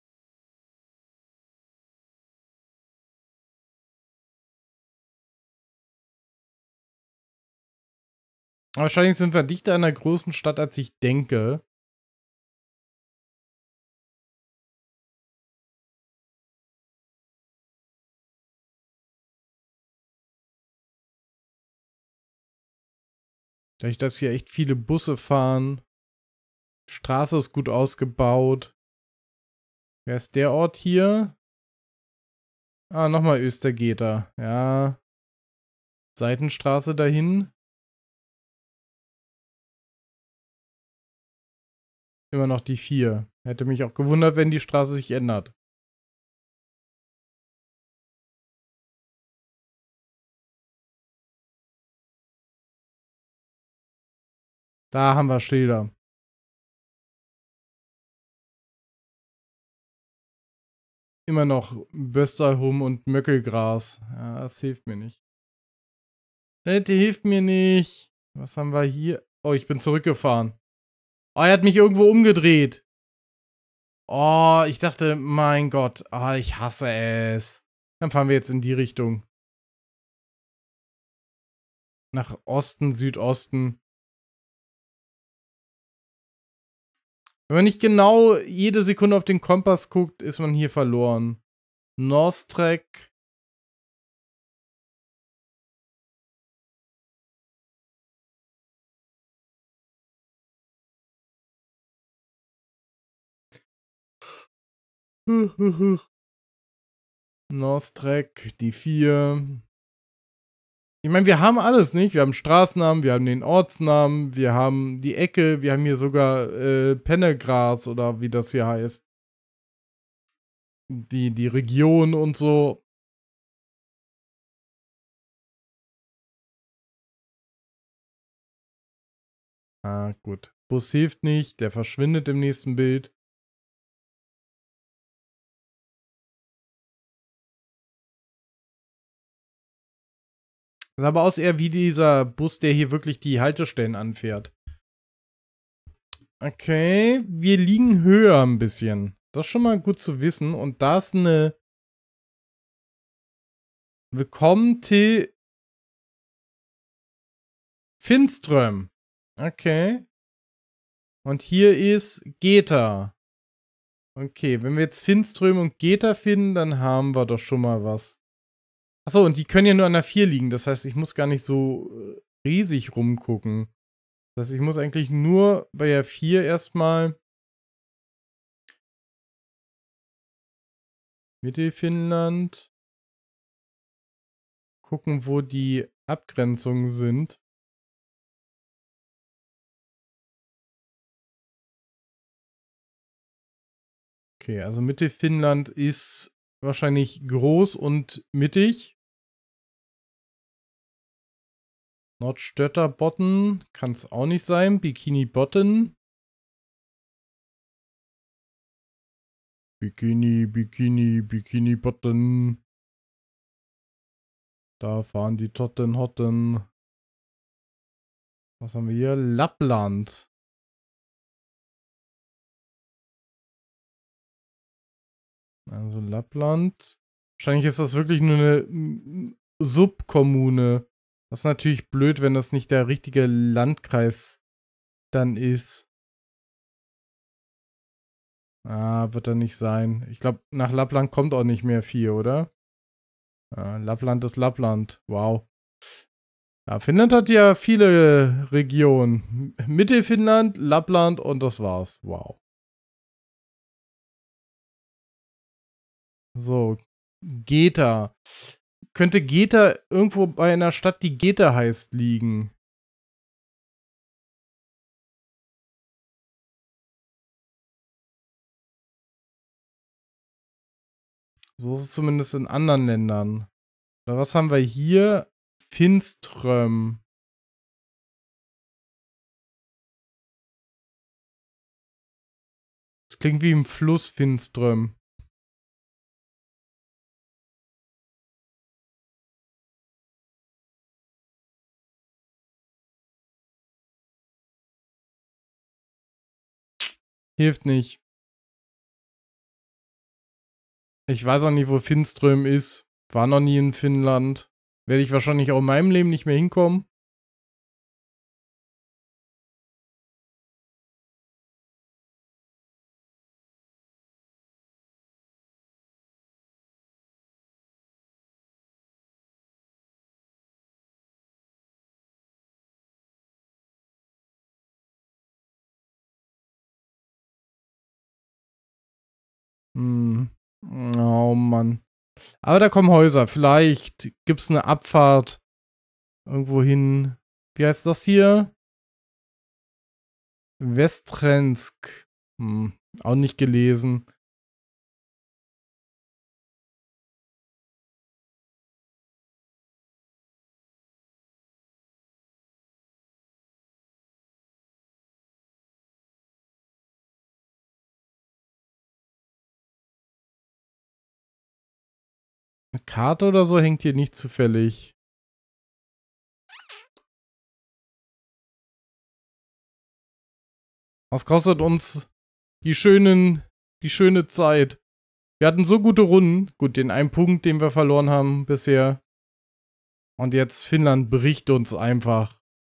Wahrscheinlich sind wir dichter an einer großen Stadt, als ich denke. Dadurch, dass hier echt viele Busse fahren. Die Straße ist gut ausgebaut. Wer ist der Ort hier? Ah, nochmal Östergeter. Ja. Seitenstraße dahin. Immer noch die vier. Hätte mich auch gewundert, wenn die Straße sich ändert. Da haben wir Schilder. Immer noch Bösterhum und Möckelgras. Ja, das hilft mir nicht. Das hilft mir nicht. Was haben wir hier? Oh, ich bin zurückgefahren. Oh, er hat mich irgendwo umgedreht. Oh, ich dachte, mein Gott. Ah, ich hasse es. Dann fahren wir jetzt in die Richtung. Nach Osten, Südosten. Wenn man nicht genau jede Sekunde auf den Kompass guckt, ist man hier verloren. Northtrack. Northtrack, die vier. Ich meine, wir haben alles, nicht? Wir haben Straßennamen, wir haben den Ortsnamen, wir haben die Ecke, wir haben hier sogar äh, Pennegras oder wie das hier heißt. Die, die Region und so. Ah, gut. Bus hilft nicht, der verschwindet im nächsten Bild. Das sah aber aus eher wie dieser Bus, der hier wirklich die Haltestellen anfährt. Okay, wir liegen höher ein bisschen. Das ist schon mal gut zu wissen. Und da ist eine Willkommen Till Finström. Okay. Und hier ist Geta. Okay, wenn wir jetzt Finström und Geta finden, dann haben wir doch schon mal was. Achso, und die können ja nur an der vier liegen. Das heißt, ich muss gar nicht so äh, riesig rumgucken. Das heißt, ich muss eigentlich nur bei der vier erstmal Mittelfinnland gucken, wo die Abgrenzungen sind. Okay, also Mittelfinnland ist wahrscheinlich groß und mittig. Nordstötterbotten kann es auch nicht sein. Bikini Bottom. Bikini, Bikini, Bikini Bottom. Da fahren die Totten Hotten. Was haben wir hier? Lappland. Also Lappland. Wahrscheinlich ist das wirklich nur eine Subkommune. Das ist natürlich blöd, wenn das nicht der richtige Landkreis dann ist. Ah, wird er nicht sein. Ich glaube, nach Lappland kommt auch nicht mehr viel, oder? Ah, Lappland ist Lappland. Wow. Ja, Finnland hat ja viele Regionen. Mittelfinnland, Lappland und das war's. Wow. So, Geta. Könnte Geta irgendwo bei einer Stadt, die Geta heißt, liegen? So ist es zumindest in anderen Ländern. Oder was haben wir hier? Finström. klingt wie im Fluss Finström. Hilft nicht. Ich weiß auch nicht, wo Finström ist. War noch nie in Finnland. Werde ich wahrscheinlich auch in meinem Leben nicht mehr hinkommen. Hm. Oh Mann. Aber da kommen Häuser. Vielleicht gibt es eine Abfahrt irgendwo hin. Wie heißt das hier? Westrensk. Hm. Auch nicht gelesen. Eine Karte oder so hängt hier nicht zufällig. Was kostet uns die schönen, die schöne Zeit? Wir hatten so gute Runden. Gut, den einen Punkt, den wir verloren haben bisher. Und jetzt Finnland bricht uns einfach.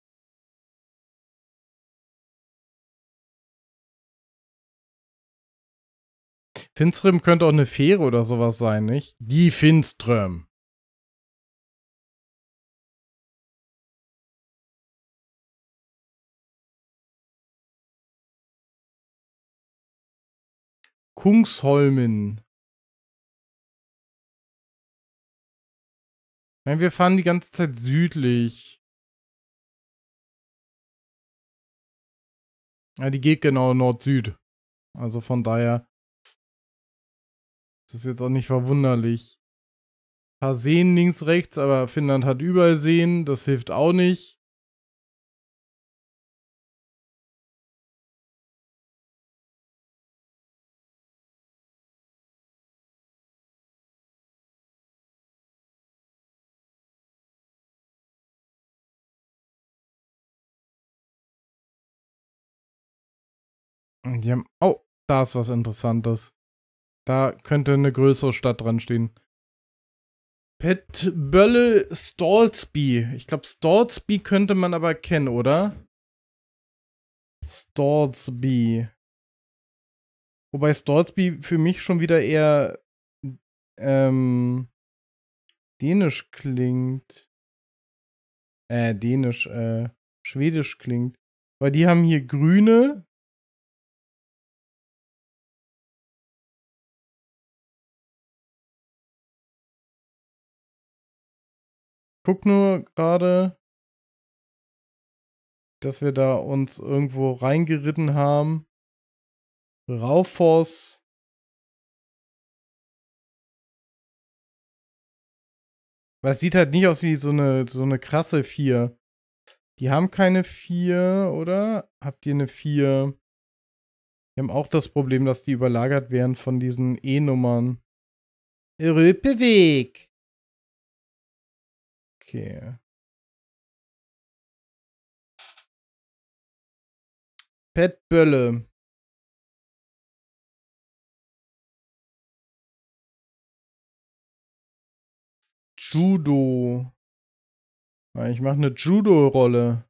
Finström könnte auch eine Fähre oder sowas sein, nicht? Die Finström. Kungsholmen. Nein, wir fahren die ganze Zeit südlich. Ja, die geht genau Nord-Süd. Also von daher ist das jetzt auch nicht verwunderlich. Ein paar Seen links, rechts, aber Finnland hat überall Seen. Das hilft auch nicht. Und die haben. Oh, da ist was Interessantes. Da könnte eine größere Stadt dran stehen. Petbölle Stolsby. Ich glaube, Stolsby könnte man aber kennen, oder? Stolsby. Wobei Stolsby für mich schon wieder eher ähm, dänisch klingt. Äh, dänisch, äh, schwedisch klingt. Weil die haben hier grüne. Guck nur gerade, dass wir da uns irgendwo reingeritten haben. Raufoss. Weil es sieht halt nicht aus wie so eine, so eine krasse vier. Die haben keine vier, oder? Habt ihr eine vier? Die haben auch das Problem, dass die überlagert werden von diesen E-Nummern. Röpeweg. Okay. Petbölle. Judo. Ich mache eine Judo-Rolle.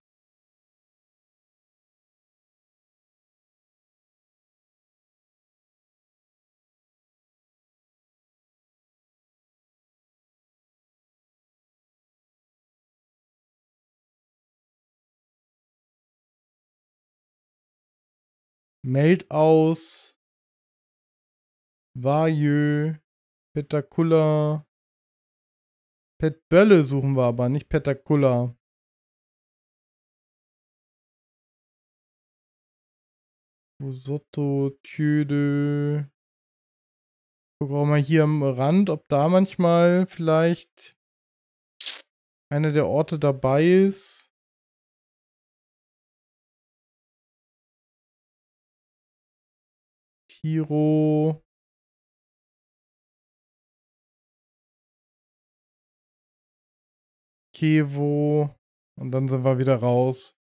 Meld aus. Vajö. Petakulla. Petbölle suchen wir aber, nicht Petakulla. Sotto, Tjöde. Guck auch mal hier am Rand, ob da manchmal vielleicht einer der Orte dabei ist. Tiro. Kevo. Und dann sind wir wieder raus.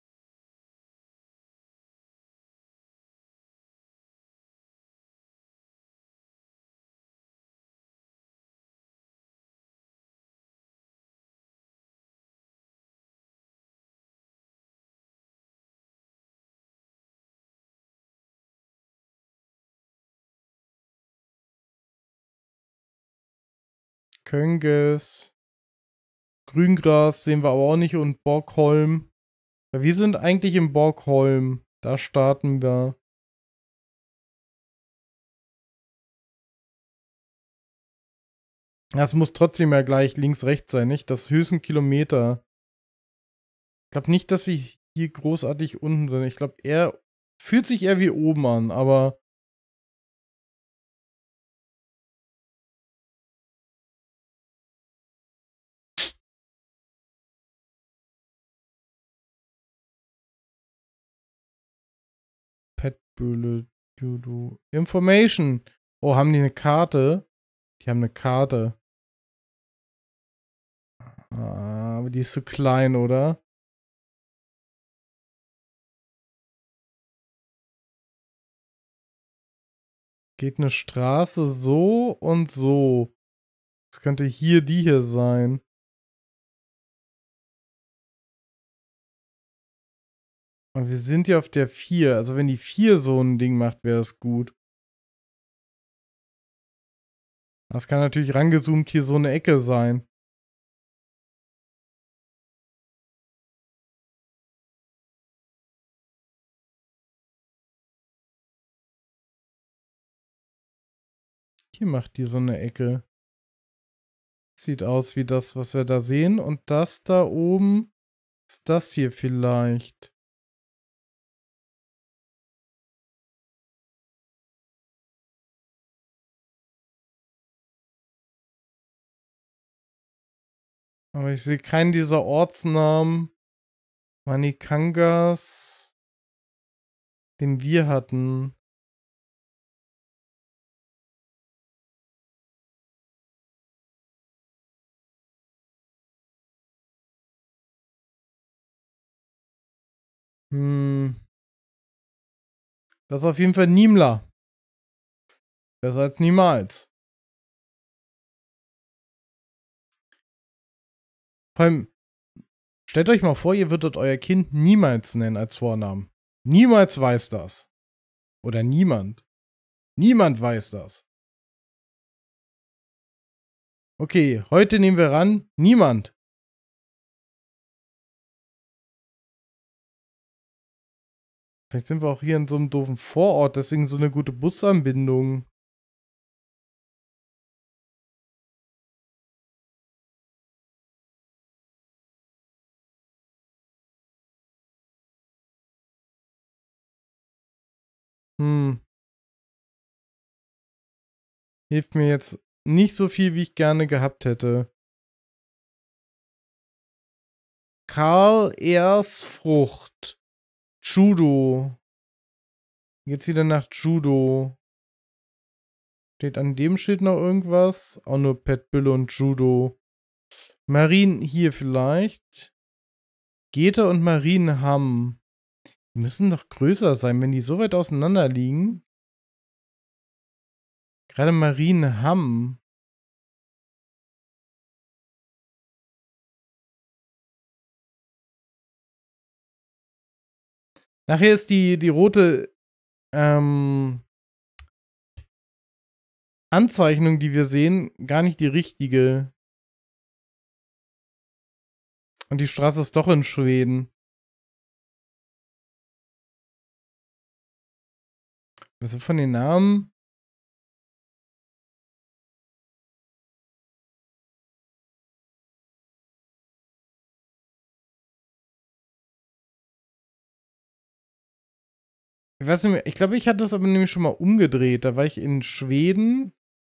Könges. Grüngras sehen wir aber auch nicht und Borgholm. Ja, wir sind eigentlich im Borgholm. Da starten wir. Das muss trotzdem ja gleich links-rechts sein, nicht? Das ist höchsten Kilometer. Ich glaube nicht, dass wir hier großartig unten sind. Ich glaube, er fühlt sich eher wie oben an, aber Petbühle, Judo. Information. Oh, haben die eine Karte? Die haben eine Karte. Ah, aber die ist zu klein, oder? Geht eine Straße so und so. Das könnte hier die hier sein. Und wir sind ja auf der vier. Also wenn die vier so ein Ding macht, wäre das gut. Das kann natürlich rangezoomt hier so eine Ecke sein. Hier macht die so eine Ecke. Sieht aus wie das, was wir da sehen. Und das da oben ist das hier vielleicht. Aber ich sehe keinen dieser Ortsnamen. Manikangas, den wir hatten. Hm. Das ist auf jeden Fall Niemler. Besser als niemals. Vor allem, stellt euch mal vor, ihr würdet euer Kind niemals nennen als Vornamen. Niemals weiß das. Oder niemand. Niemand weiß das. Okay, heute nehmen wir ran, niemand. Vielleicht sind wir auch hier in so einem doofen Vorort, deswegen so eine gute Busanbindung. Hm. Hilft mir jetzt nicht so viel, wie ich gerne gehabt hätte. Karl Ersfrucht. Judo. Jetzt wieder nach Judo. Steht an dem Schild noch irgendwas? Auch nur Pet Bülle und Judo. Marien hier vielleicht. Gete und Marienham. Die müssen doch größer sein, wenn die so weit auseinander liegen. Gerade Marienham. Nachher ist die, die rote ähm, Anzeichnung, die wir sehen, gar nicht die richtige. Und die Straße ist doch in Schweden. Also von den Namen. Ich weiß nicht mehr, ich glaube, ich hatte das aber nämlich schon mal umgedreht. Da war ich in Schweden.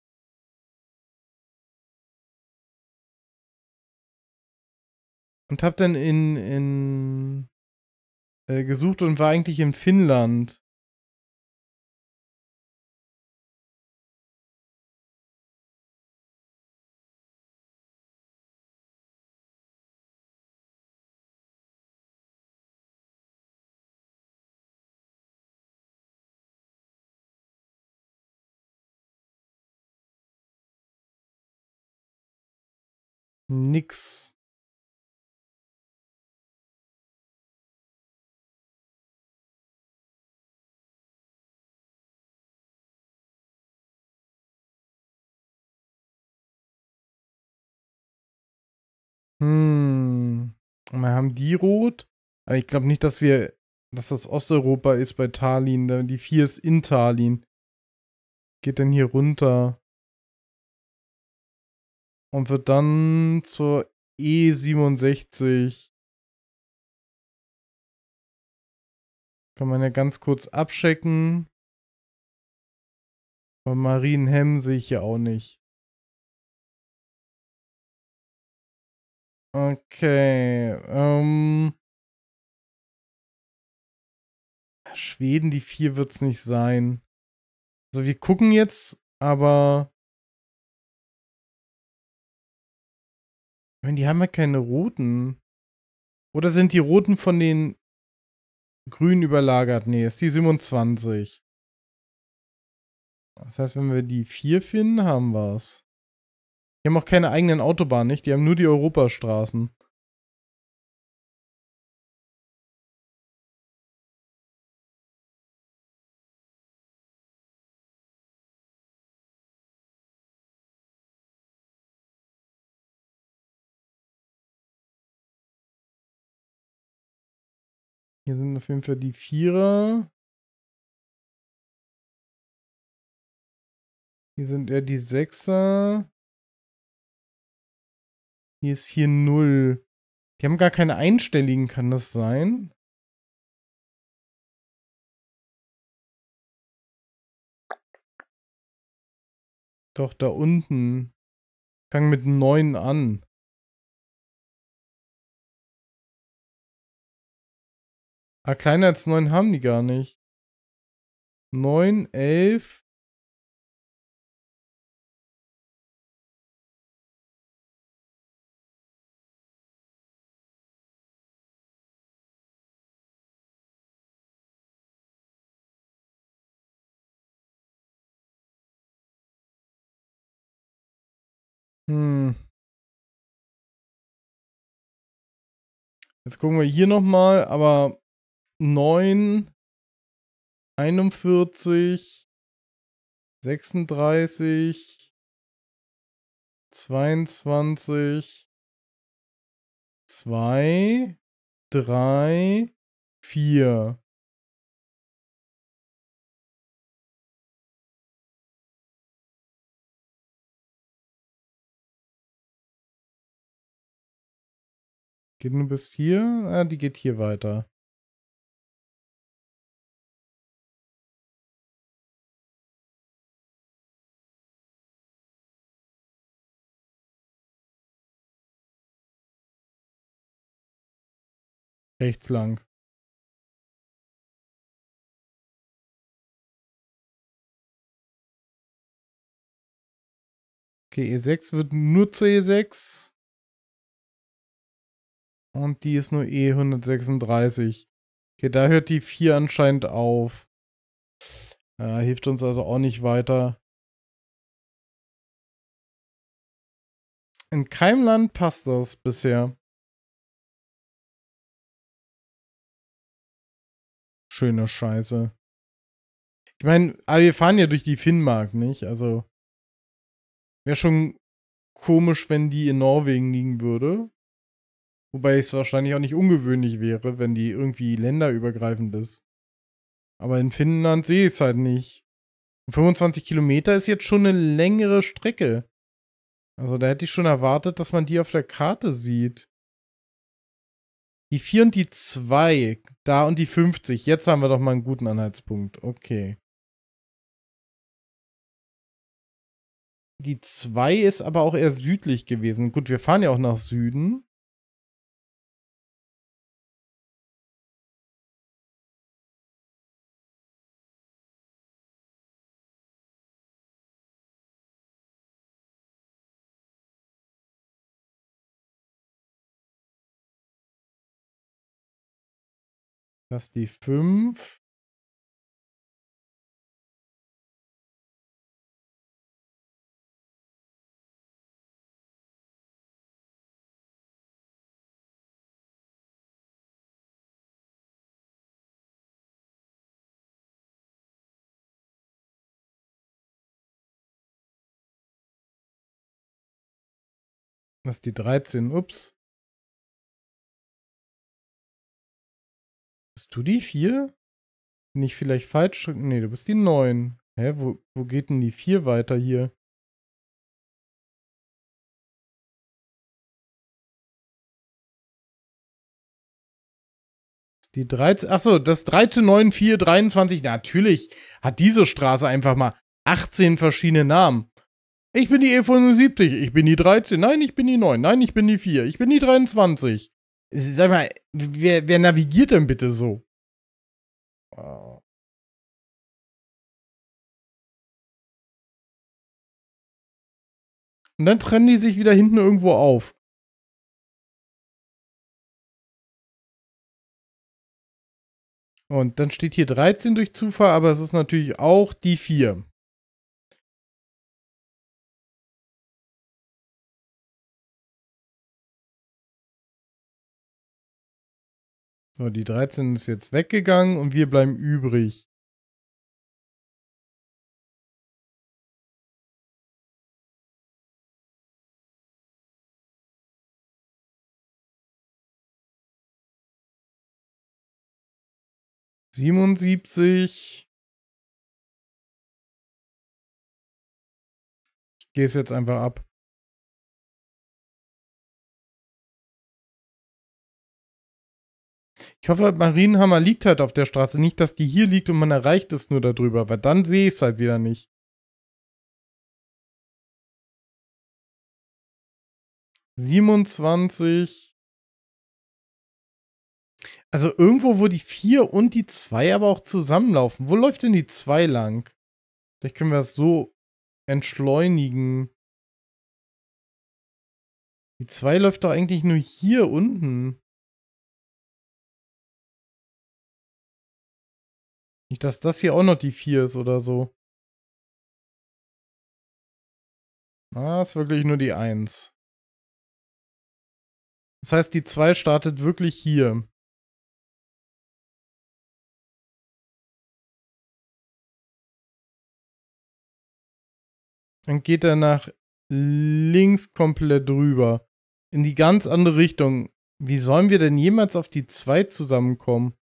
Und hab dann in, in äh, gesucht und war eigentlich in Finnland. Nix. Hm. Wir haben die rot. Aber ich glaube nicht, dass wir, dass das Osteuropa ist bei Tallinn. Die vier ist in Tallinn. Geht dann hier runter. Und wird dann zur E siebenundsechzig. Kann man ja ganz kurz abchecken. Aber Marienhemm sehe ich ja auch nicht. Okay. Ähm. Schweden, die vier wird es nicht sein. Also wir gucken jetzt, aber. Ich meine, die haben ja keine roten. Oder sind die roten von den grün überlagert? Nee, ist die siebenundzwanzig. Das heißt, wenn wir die vier finden, haben wir es. Die haben auch keine eigenen Autobahnen, nicht? Die haben nur die Europastraßen. Hier sind auf jeden Fall die Vierer. Hier sind eher die Sechser. Hier ist vier null. Die haben gar keine einstelligen, kann das sein? Doch, da unten. Fangen mit neun an. Ah, kleiner als neun haben die gar nicht. neun, elf. Hm. Jetzt gucken wir hier nochmal, aber neun, einundvierzig, sechsunddreißig, zweiundzwanzig, zwei, drei, vier. Geht nur bis hier? Ah, die geht hier weiter. Rechts lang. Okay, E sechs wird nur zur E sechs. Und die ist nur E hundertsechsunddreißig. Okay, da hört die vier anscheinend auf. Ja, hilft uns also auch nicht weiter. In keinem Land passt das bisher. Schöne Scheiße. Ich meine, aber wir fahren ja durch die Finnmark, nicht? Also wäre schon komisch, wenn die in Norwegen liegen würde. Wobei es wahrscheinlich auch nicht ungewöhnlich wäre, wenn die irgendwie länderübergreifend ist. Aber in Finnland sehe ich es halt nicht. fünfundzwanzig Kilometer ist jetzt schon eine längere Strecke. Also da hätte ich schon erwartet, dass man die auf der Karte sieht. Die vier und die zwei, da und die fünfzig. Jetzt haben wir doch mal einen guten Anhaltspunkt. Okay. Die zwei ist aber auch eher südlich gewesen. Gut, wir fahren ja auch nach Süden. Das ist die fünf. Das ist die dreizehn. Ups. Bist du die vier? Bin ich vielleicht falsch? Nee, du bist die neun. Hä, wo, wo geht denn die vier weiter hier? Die dreizehn. Achso, das dreizehn, neun, vier, dreiundzwanzig. Natürlich hat diese Straße einfach mal achtzehn verschiedene Namen. Ich bin die E fünfundsiebzig. Ich bin die dreizehn. Nein, ich bin die neun. Nein, ich bin die vier. Ich bin die dreiundzwanzig. Sag mal, wer, wer navigiert denn bitte so? Oh. Und dann trennen die sich wieder hinten irgendwo auf. Und dann steht hier dreizehn durch Zufall, aber es ist natürlich auch die vier. So, die dreizehn ist jetzt weggegangen und wir bleiben übrig. siebenundsiebzig. Ich gehe es jetzt einfach ab. Ich hoffe, Marienhammer liegt halt auf der Straße. Nicht, dass die hier liegt und man erreicht es nur darüber, weil dann sehe ich es halt wieder nicht. siebenundzwanzig. Also irgendwo, wo die vier und die zwei aber auch zusammenlaufen. Wo läuft denn die zwei lang? Vielleicht können wir das so entschleunigen. Die zwei läuft doch eigentlich nur hier unten. Nicht, dass das hier auch noch die vier ist oder so. Ah, ist wirklich nur die eins. Das heißt, die zwei startet wirklich hier. Dann geht er nach links komplett rüber. In die ganz andere Richtung. Wie sollen wir denn jemals auf die zwei zusammenkommen?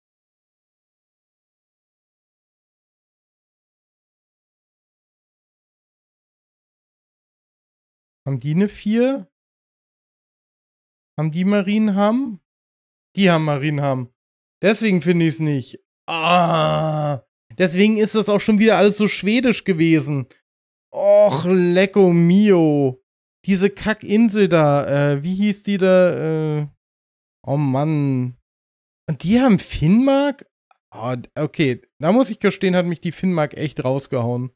Haben die eine vier? Haben die Marienhamm? Die haben Marienhamm. Deswegen finde ich es nicht. Ah, deswegen ist das auch schon wieder alles so schwedisch gewesen. Och, lecco mio. Diese Kackinsel da, äh, wie hieß die da? Äh, oh Mann. Und die haben Finnmark? Oh, okay, da muss ich gestehen, hat mich die Finnmark echt rausgehauen.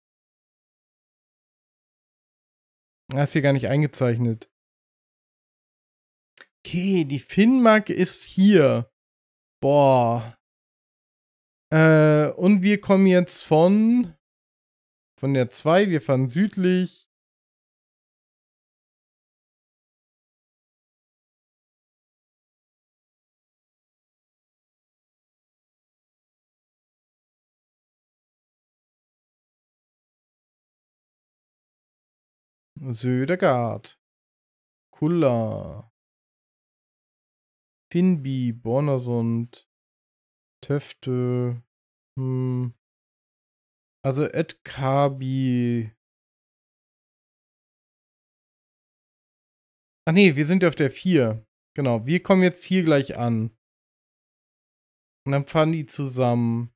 Das ist hier gar nicht eingezeichnet. Okay, die Finnmark ist hier. Boah. Äh, und wir kommen jetzt von von der zwei, wir fahren südlich. Södergaard. Kulla. Finnby, Bornersund. Töfte. Hm. Also Edkabi. Ach nee, wir sind ja auf der vier. Genau, wir kommen jetzt hier gleich an. Und dann fahren die zusammen.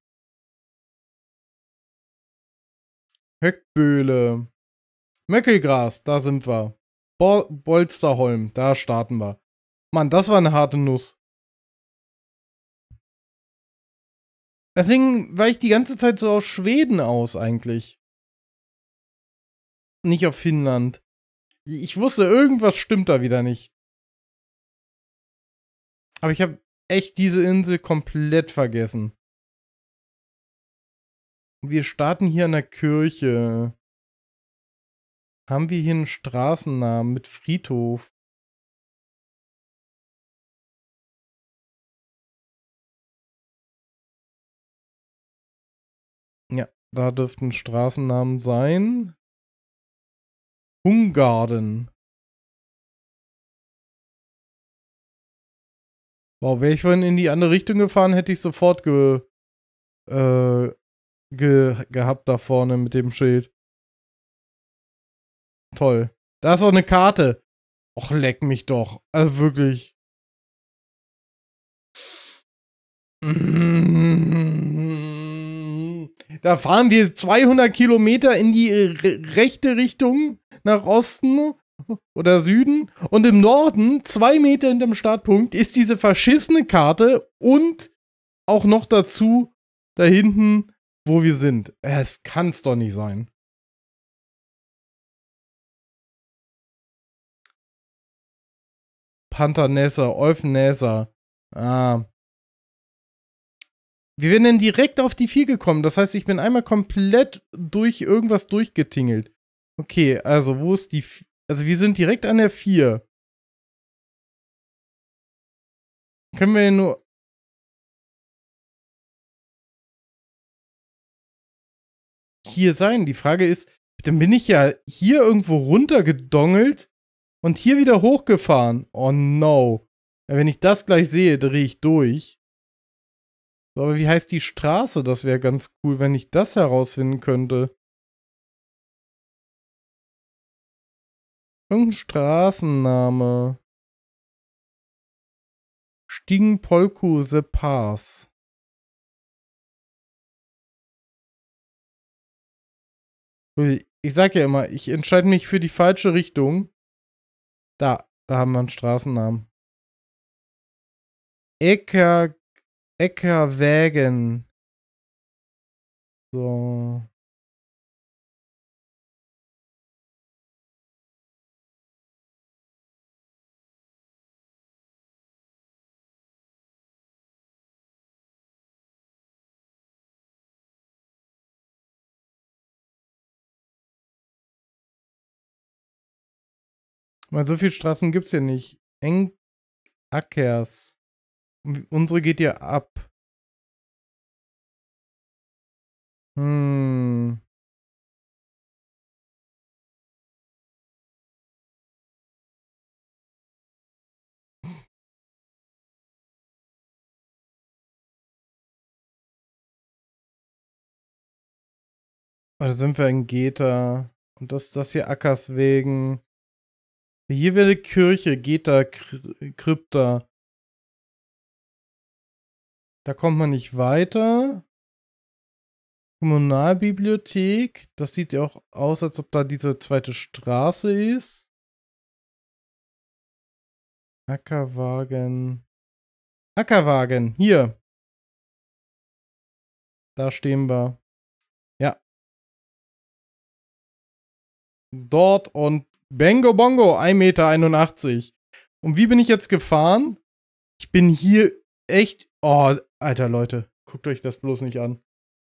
Höckböhle. Möckelgras, da sind wir. Bo Bolsterholm, da starten wir. Mann, das war eine harte Nuss. Deswegen war ich die ganze Zeit so auf Schweden aus eigentlich. Nicht auf Finnland. Ich wusste, irgendwas stimmt da wieder nicht. Aber ich habe echt diese Insel komplett vergessen. Wir starten hier an der Kirche. Haben wir hier einen Straßennamen mit Friedhof? Ja, da dürften Straßennamen sein. Hungarden. Wow, wäre ich vorhin in die andere Richtung gefahren, hätte ich sofort ge, äh, ge, gehabt da vorne mit dem Schild. Toll. Da ist auch eine Karte. Och, leck mich doch. Also wirklich. Da fahren wir zweihundert Kilometer in die re rechte Richtung nach Osten oder Süden und im Norden, zwei Meter hinterm Startpunkt, ist diese verschissene Karte und auch noch dazu da hinten, wo wir sind. Es kann's doch nicht sein. Panternässer, Olfennässer. Ah. Wir werden dann direkt auf die vier gekommen. Das heißt, ich bin einmal komplett durch irgendwas durchgetingelt. Okay, also wo ist die... F also wir sind direkt an der vier. Können wir nur... hier sein. Die Frage ist, dann bin ich ja hier irgendwo runtergedongelt und hier wieder hochgefahren. Oh no. Wenn ich das gleich sehe, drehe ich durch. So, aber wie heißt die Straße? Das wäre ganz cool, wenn ich das herausfinden könnte. Irgendein Straßenname. Stigenpolku The Pass. Ich sag ja immer, ich entscheide mich für die falsche Richtung. Da, da haben wir einen Straßennamen. Ecker, Eckerwägen. So. Weil so viele Straßen gibt's hier nicht. Eng Ackers. Unsere geht ja ab. Hm. Also sind wir in Geta. Und das ist das hier Ackerswegen. Hier wäre die Kirche, Geta Krypta. Da kommt man nicht weiter. Kommunalbibliothek. Das sieht ja auch aus, als ob da diese zweite Straße ist. Ackerwagen. Ackerwagen, hier. Da stehen wir. Ja. Dort und Bengo Bongo, ein Meter einundachtzig. Und wie bin ich jetzt gefahren? Ich bin hier echt... Oh, Alter, Leute. Guckt euch das bloß nicht an.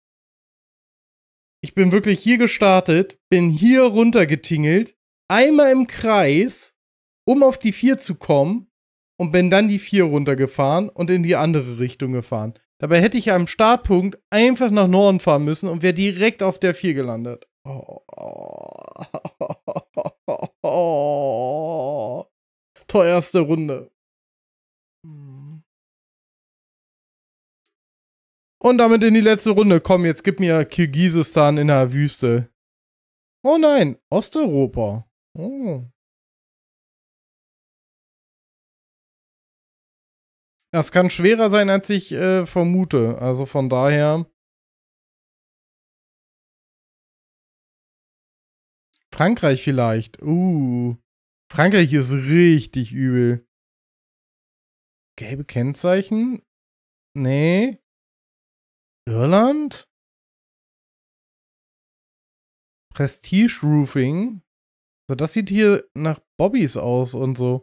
Ich bin wirklich hier gestartet, bin hier runtergetingelt, einmal im Kreis, um auf die vier zu kommen und bin dann die vier runtergefahren und in die andere Richtung gefahren. Dabei hätte ich am Startpunkt einfach nach Norden fahren müssen und wäre direkt auf der vier gelandet. Oh, oh, oh, oh. Teuerste Runde. Und damit in die letzte Runde. Komm, jetzt gib mir Kirgisistan in der Wüste. Oh nein, Osteuropa. Oh. Das kann schwerer sein, als ich äh, vermute. Also von daher. Frankreich vielleicht. Uh. Frankreich ist richtig übel. Gelbe Kennzeichen? Nee. Irland? Prestige Roofing? So, das sieht hier nach Bobbys aus und so.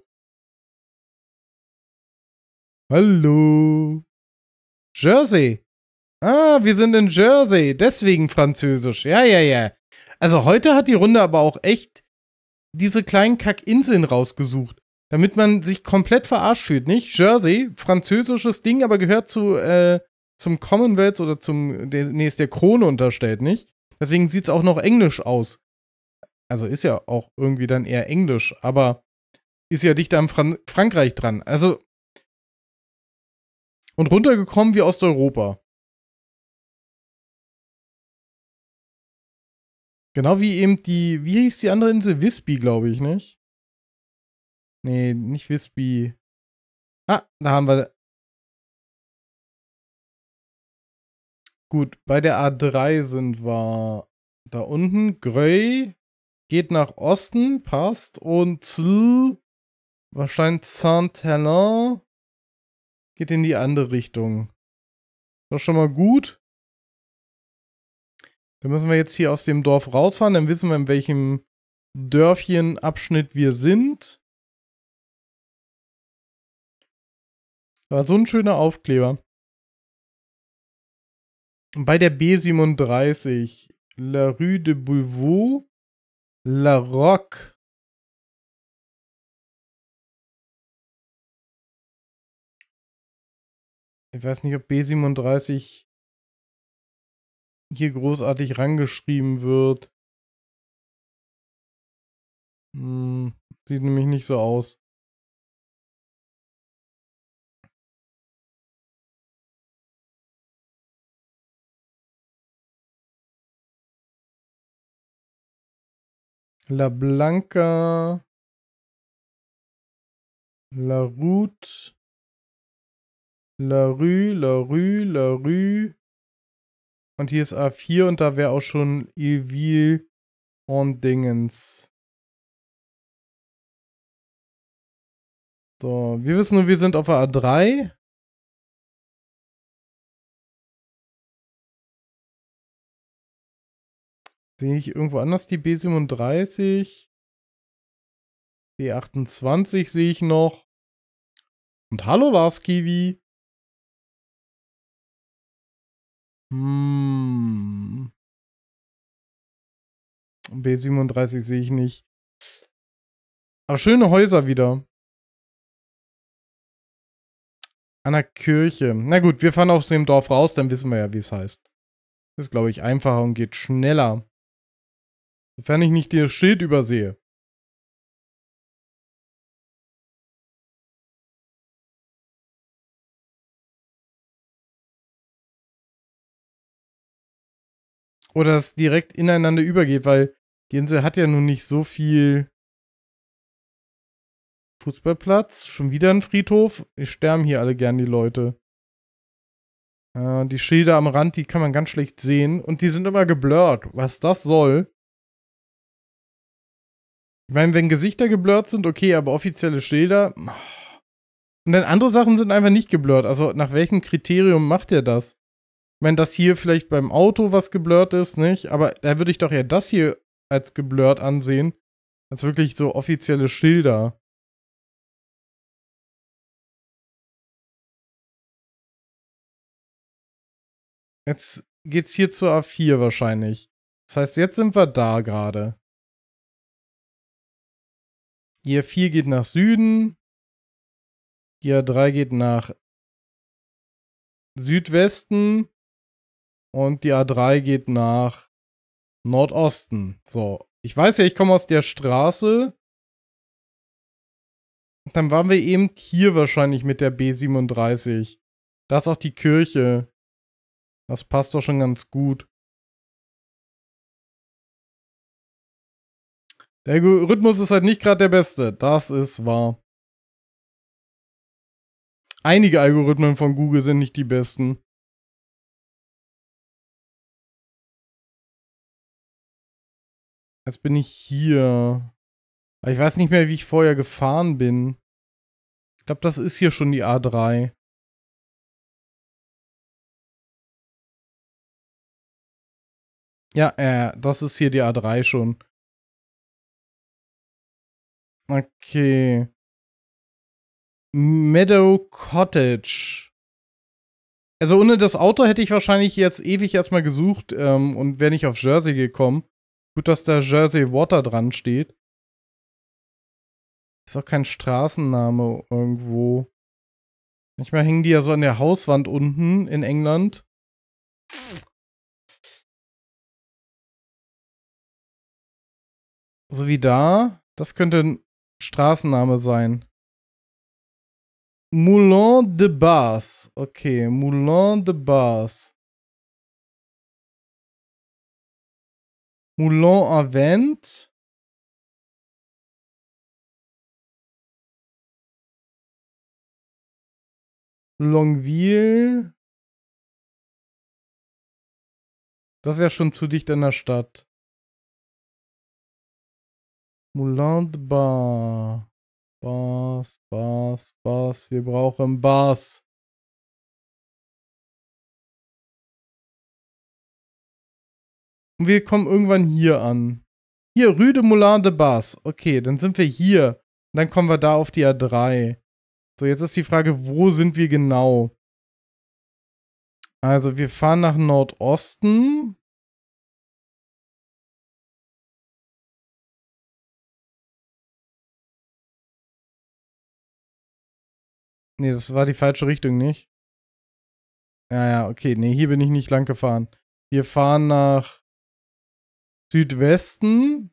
Hallo. Jersey. Ah, wir sind in Jersey. Deswegen Französisch. Ja, ja, ja. Also heute hat die Runde aber auch echt diese kleinen Kackinseln rausgesucht. Damit man sich komplett verarscht fühlt, nicht? Jersey, französisches Ding, aber gehört zu, äh, zum Commonwealth oder zum, der, nee, ist der Krone unterstellt, nicht? Deswegen sieht es auch noch englisch aus. Also ist ja auch irgendwie dann eher englisch, aber ist ja dicht am Fran- Frankreich dran. Also Und runtergekommen wie Osteuropa. Genau wie eben die, wie hieß die andere Insel? Visby, glaube ich, nicht? Nee, nicht Visby. Ah, da haben wir. Gut, bei der A drei sind wir da unten. Grey geht nach Osten, passt. Und Zl, wahrscheinlich Saint-Helens geht in die andere Richtung. Das ist schon mal gut. Dann müssen wir jetzt hier aus dem Dorf rausfahren. Dann wissen wir, in welchem Dörfchenabschnitt wir sind. War so ein schöner Aufkleber. Bei der B siebenunddreißig, La Rue de Beauvau, La Roque. Ich weiß nicht, ob B siebenunddreißig hier großartig rangeschrieben wird. Hm, sieht nämlich nicht so aus. La Blanca, La Route, La Rue, La Rue, La Rue. Und hier ist A vier und da wäre auch schon Evil und Dingens. So, wir wissen nur, wir sind auf der A drei. Sehe ich irgendwo anders die B siebenunddreißig? B achtundzwanzig sehe ich noch. Und hallo Lars Kiwi. Hm. B siebenunddreißig sehe ich nicht. Aber schöne Häuser wieder. An der Kirche. Na gut, wir fahren aus dem Dorf raus, dann wissen wir ja, wie es heißt. Das ist, glaube ich, einfacher und geht schneller. Sofern ich nicht das Schild übersehe. Oder es direkt ineinander übergeht, weil die Insel hat ja nun nicht so viel Fußballplatz. Schon wieder ein Friedhof. Es sterben hier alle gern die Leute. Äh, die Schilder am Rand, die kann man ganz schlecht sehen. Und die sind immer geblurrt. Was das soll. Ich meine, wenn Gesichter geblurrt sind, okay, aber offizielle Schilder. Und dann andere Sachen sind einfach nicht geblurrt. Also nach welchem Kriterium macht ihr das? Ich meine, dass hier vielleicht beim Auto was geblurrt ist, nicht? Aber da würde ich doch eher das hier als geblurrt ansehen. Als wirklich so offizielle Schilder. Jetzt geht's hier zur A vier wahrscheinlich. Das heißt, jetzt sind wir da gerade. Die A vier geht nach Süden. Die A drei geht nach Südwesten. Und die A drei geht nach Nordosten. So. Ich weiß ja, ich komme aus der Straße. Dann waren wir eben hier wahrscheinlich mit der B siebenunddreißig. Da ist auch die Kirche. Das passt doch schon ganz gut. Der Algorithmus ist halt nicht gerade der beste. Das ist wahr. Einige Algorithmen von Google sind nicht die besten. Jetzt bin ich hier. Aber ich weiß nicht mehr, wie ich vorher gefahren bin. Ich glaube, das ist hier schon die A drei. Ja, äh, das ist hier die A drei schon. Okay. Meadow Cottage. Also ohne das Auto hätte ich wahrscheinlich jetzt ewig erstmal gesucht ähm, und wäre nicht auf Jersey gekommen. Gut, dass da Jersey Water dran steht. Ist auch kein Straßenname irgendwo. Manchmal hängen die ja so an der Hauswand unten in England. So wie da. Das könnte ein Straßenname sein. Moulin de Bas. Okay, Moulin de Bas. Moulin à Vent. Longueville. Das wäre schon zu dicht in der Stadt. Moulin de Bas. Bas, Bas, Bas. Wir brauchen Bas. Und wir kommen irgendwann hier an. Hier, Rue de Moulin de Bas. Okay, dann sind wir hier. Und dann kommen wir da auf die A drei. So, jetzt ist die Frage, wo sind wir genau? Also, wir fahren nach Nordosten. Nee, das war die falsche Richtung, nicht? Ja, ja, okay. Nee, hier bin ich nicht lang gefahren. Wir fahren nach Südwesten.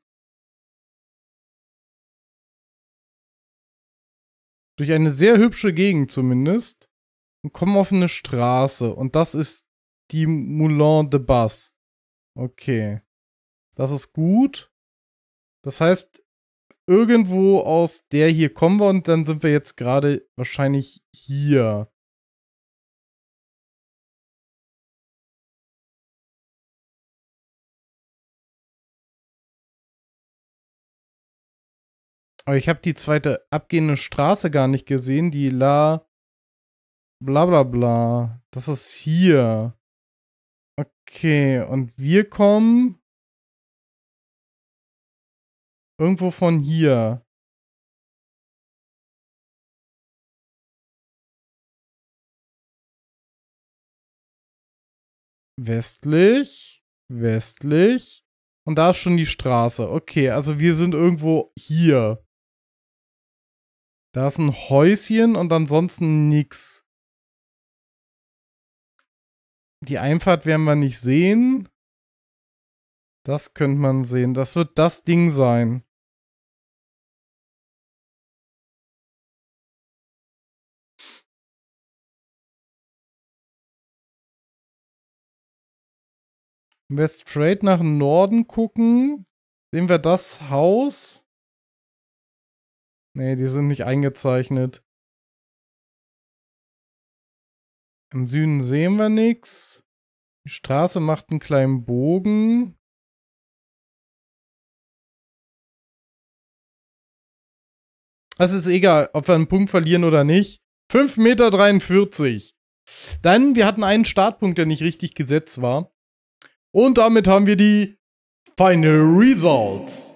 Durch eine sehr hübsche Gegend zumindest. Und kommen auf eine Straße. Und das ist die Moulin de Bas. Okay. Das ist gut. Das heißt, irgendwo aus der hier kommen wir und dann sind wir jetzt gerade wahrscheinlich hier. Aber ich habe die zweite abgehende Straße gar nicht gesehen. Die La... Bla bla bla. Das ist hier. Okay, und wir kommen irgendwo von hier. Westlich. Westlich. Und da ist schon die Straße. Okay, also wir sind irgendwo hier. Da ist ein Häuschen und ansonsten nix. Die Einfahrt werden wir nicht sehen. Das könnte man sehen. Das wird das Ding sein. Wenn wir straight nach Norden gucken, sehen wir das Haus. Nee, die sind nicht eingezeichnet. Im Süden sehen wir nichts. Die Straße macht einen kleinen Bogen. Es ist egal, ob wir einen Punkt verlieren oder nicht. fünf Meter dreiundvierzig. Dann, wir hatten einen Startpunkt, der nicht richtig gesetzt war. Und damit haben wir die Final Results.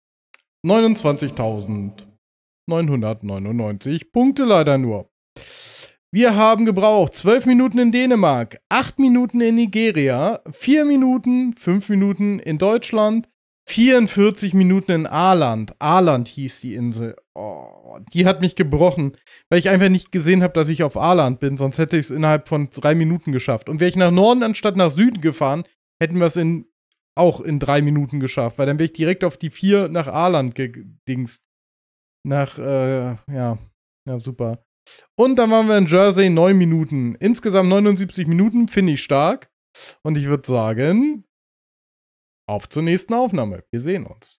neunundzwanzigtausendneunhundertneunundneunzig Punkte leider nur. Wir haben gebraucht zwölf Minuten in Dänemark, acht Minuten in Nigeria, vier Minuten, fünf Minuten in Deutschland, vierundvierzig Minuten in Aland. Aland hieß die Insel. Oh, die hat mich gebrochen, weil ich einfach nicht gesehen habe, dass ich auf Aland bin. Sonst hätte ich es innerhalb von drei Minuten geschafft. Und wäre ich nach Norden anstatt nach Süden gefahren, hätten wir es in, auch in drei Minuten geschafft. Weil dann wäre ich direkt auf die vier nach Aland gedingst. Nach, äh, ja, ja, super. Und dann waren wir in Jersey neun Minuten. Insgesamt neunundsiebzig Minuten, finde ich stark. Und ich würde sagen, auf zur nächsten Aufnahme. Wir sehen uns.